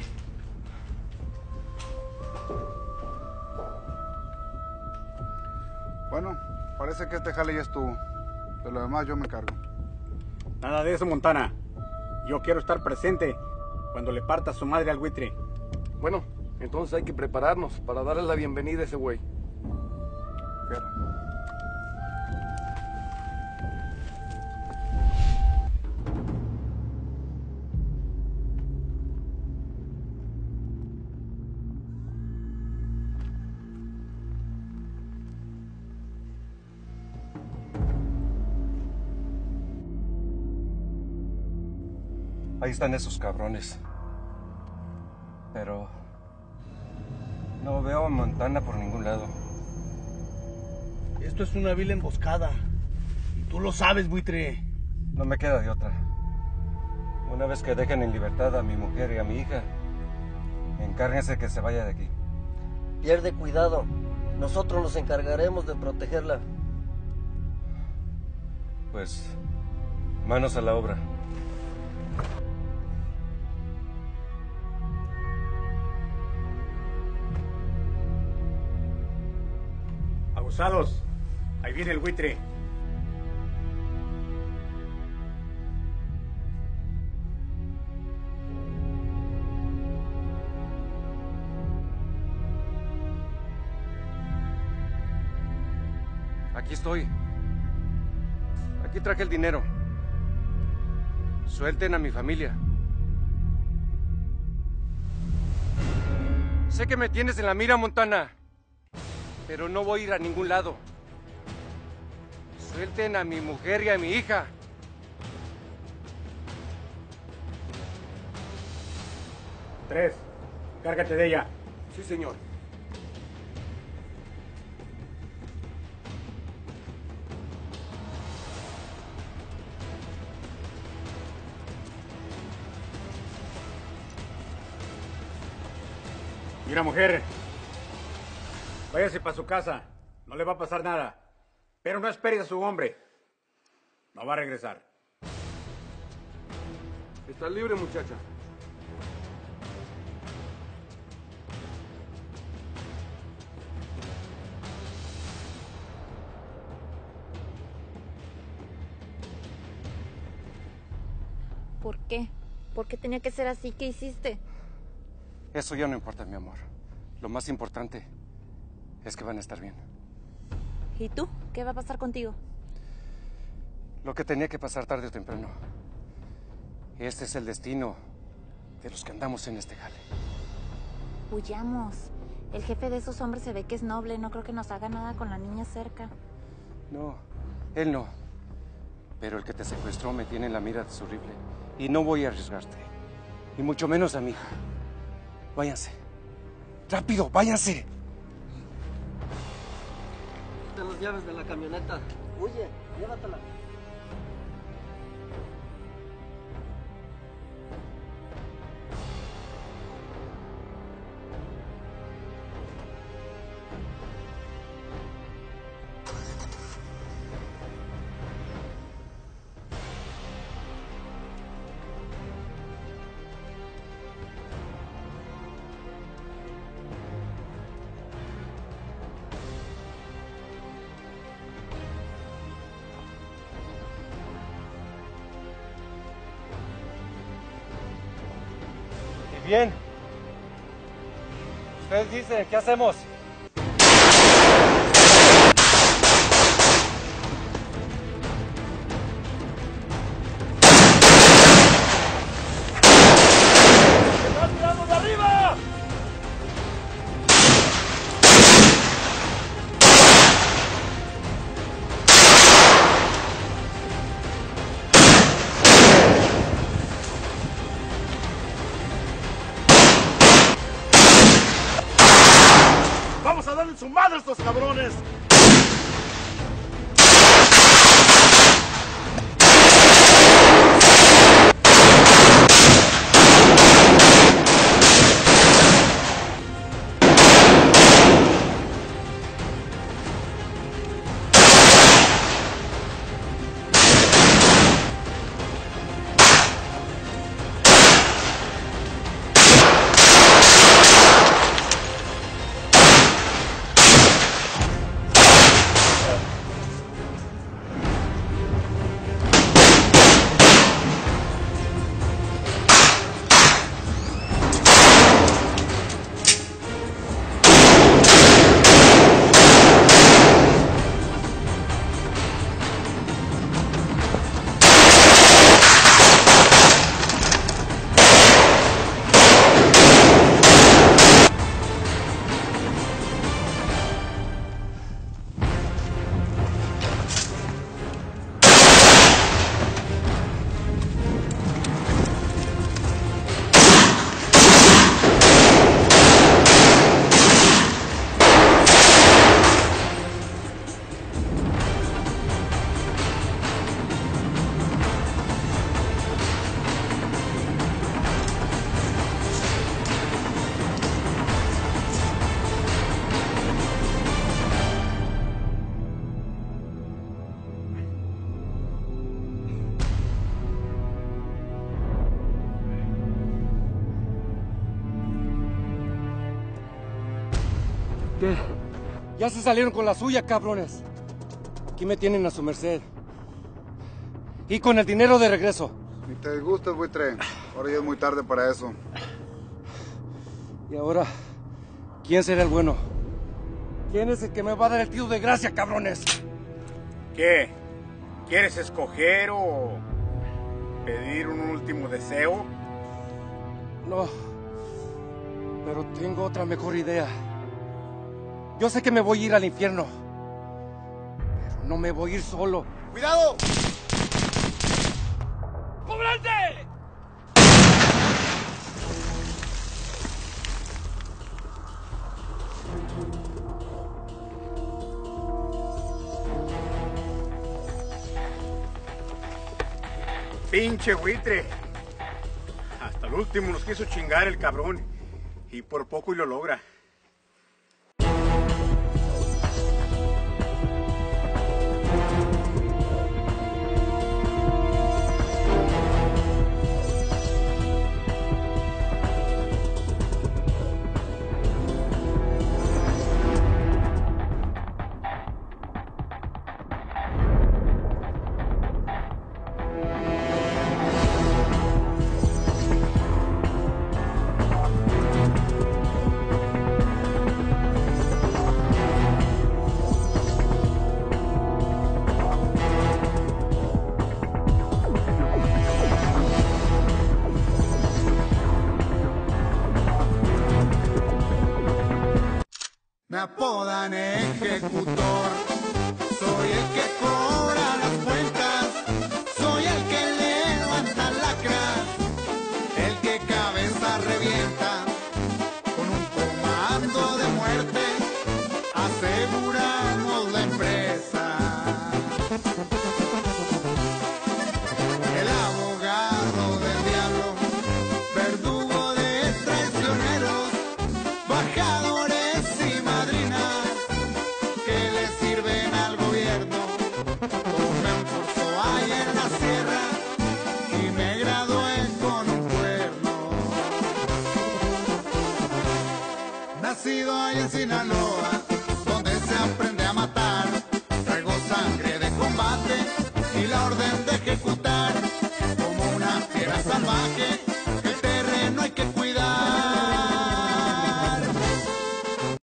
Bueno, parece que este jale ya estuvo. De lo demás yo me cargo. Nada de eso, Montana. Yo quiero estar presente cuando le parta su madre al buitre. Bueno, entonces hay que prepararnos para darle la bienvenida a ese güey. Fierro. Ahí están esos cabrones. Pero no veo a Montana por ningún lado. Esto es una vil emboscada. Y tú lo sabes, buitre. No me queda de otra. Una vez que dejen en libertad a mi mujer y a mi hija, encárguense que se vaya de aquí. Pierde cuidado. Nosotros nos encargaremos de protegerla. Pues, manos a la obra. Abusados. Ahí viene el buitre. Aquí estoy. Aquí traje el dinero. Suelten a mi familia. Sé que me tienes en la mira, Montana, pero no voy a ir a ningún lado. Suelten a mi mujer y a mi hija. Tres, cárgate de ella. Sí, señor. Mira, mujer, váyase para su casa, no le va a pasar nada, pero no espere a su hombre, no va a regresar. Está libre, muchacha. ¿Por qué? ¿Por qué tenía que ser así? ¿Qué hiciste? Eso ya no importa, mi amor. Lo más importante es que van a estar bien. ¿Y tú? ¿Qué va a pasar contigo? Lo que tenía que pasar tarde o temprano. Este es el destino de los que andamos en este jale. Huyamos. El jefe de esos hombres se ve que es noble. No creo que nos haga nada con la niña cerca. No, él no. Pero el que te secuestró me tiene en la mira de su rifle. Y no voy a arriesgarte. Y mucho menos a mi hija. Váyanse. ¡Rápido, váyanse! De las llaves de la camioneta. Huye, llévatela. Bien. Ustedes dicen, ¿qué hacemos? ¡Están tirando de arriba! ¡Vamos a darle su madre a estos cabrones! ¿Qué? Ya se salieron con la suya, cabrones. Aquí me tienen a su merced. Y con el dinero de regreso. Ni te disgustes, buitre. Ahora ya es muy tarde para eso. Y ahora, ¿quién será el bueno? ¿Quién es el que me va a dar el tiro de gracia, cabrones? ¿Qué? ¿Quieres escoger o ¿Pedir un último deseo? No, pero tengo otra mejor idea. Yo sé que me voy a ir al infierno, pero no me voy a ir solo. ¡Cuidado! ¡Comandante! Pinche buitre. Hasta el último nos quiso chingar el cabrón. Y por poco y lo logra. Me apodan ejecutor, soy el que cobra las cuentas, soy el que levanta lacras, el que cabeza revienta, con un comando de muerte, aseguramos la empresa. El abogado del diablo, verdugo de traicioneros, bajadores y madrinas que le sirven al gobierno. Tomé un curso ahí en la sierra y me gradué con un cuerno. Nacido ahí en Sinaloa, donde se aprende a matar, traigo sangre de combate y la orden de ejecutar como una fiera salvaje.